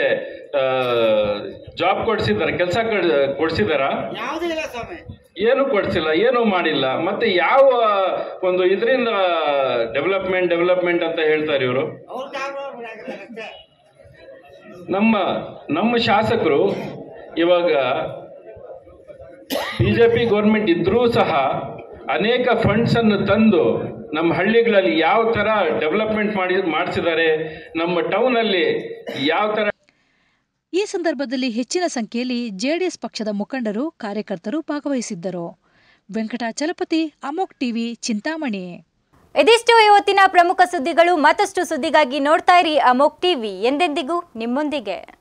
ಜಾಬ್ ಕೊಡಿಸಿದಾರ, ಕೆಲಸ ಕೊಡಿಸಿದಾರ? ಏನು ಕೊಡಿಸಿಲ್ಲ, ಏನೂ ಮಾಡಿಲ್ಲ. ಮತ್ತೆ ಯಾವ ಒಂದು ಇದರಿಂದ ಡೆವಲಪ್ಮೆಂಟ್ ಡೆವಲಪ್ಮೆಂಟ್ ಅಂತ ಹೇಳ್ತಾರೆ ಇವರು. ನಮ್ಮ ನಮ್ಮ ಶಾಸಕರು ಇವಾಗ ಬಿ ಜೆ ಪಿ ಗೌರ್ಮೆಂಟ್ ಇದ್ರೂ ಸಹ ಅನೇಕ ಫಂಡ್ಸನ್ನು ತಂದು ನಮ್ಮ ಹಳ್ಳಿಗಳಲ್ಲಿ ಯಾವ ಥರ ಡೆವಲಪ್ಮೆಂಟ್ ಮಾಡಿ ಮಾಡಿಸಿದ್ದಾರೆ, ನಮ್ಮ ಟೌನಲ್ಲಿ ಯಾವ ಥರ. ಈ ಸಂದರ್ಭದಲ್ಲಿ ಹೆಚ್ಚಿನ ಸಂಖ್ಯೆಯಲ್ಲಿ ಜೆಡಿಎಸ್ ಪಕ್ಷದ ಮುಖಂಡರು, ಕಾರ್ಯಕರ್ತರು ಭಾಗವಹಿಸಿದ್ದರು. ವೆಂಕಟಾಚಲಪತಿ, ಅಮೋಕ್ ಟಿವಿ, ಚಿಂತಾಮಣಿ. ಇದಿಷ್ಟು ಇವತ್ತಿನ ಪ್ರಮುಖ ಸುದ್ದಿಗಳು. ಮತ್ತಷ್ಟು ಸುದ್ದಿಗಾಗಿ ನೋಡ್ತಾ ಇರಿ ಅಮೋಕ್ ಟಿವಿ, ಎಂದೆಂದಿಗೂ ನಿಮ್ಮೊಂದಿಗೆ.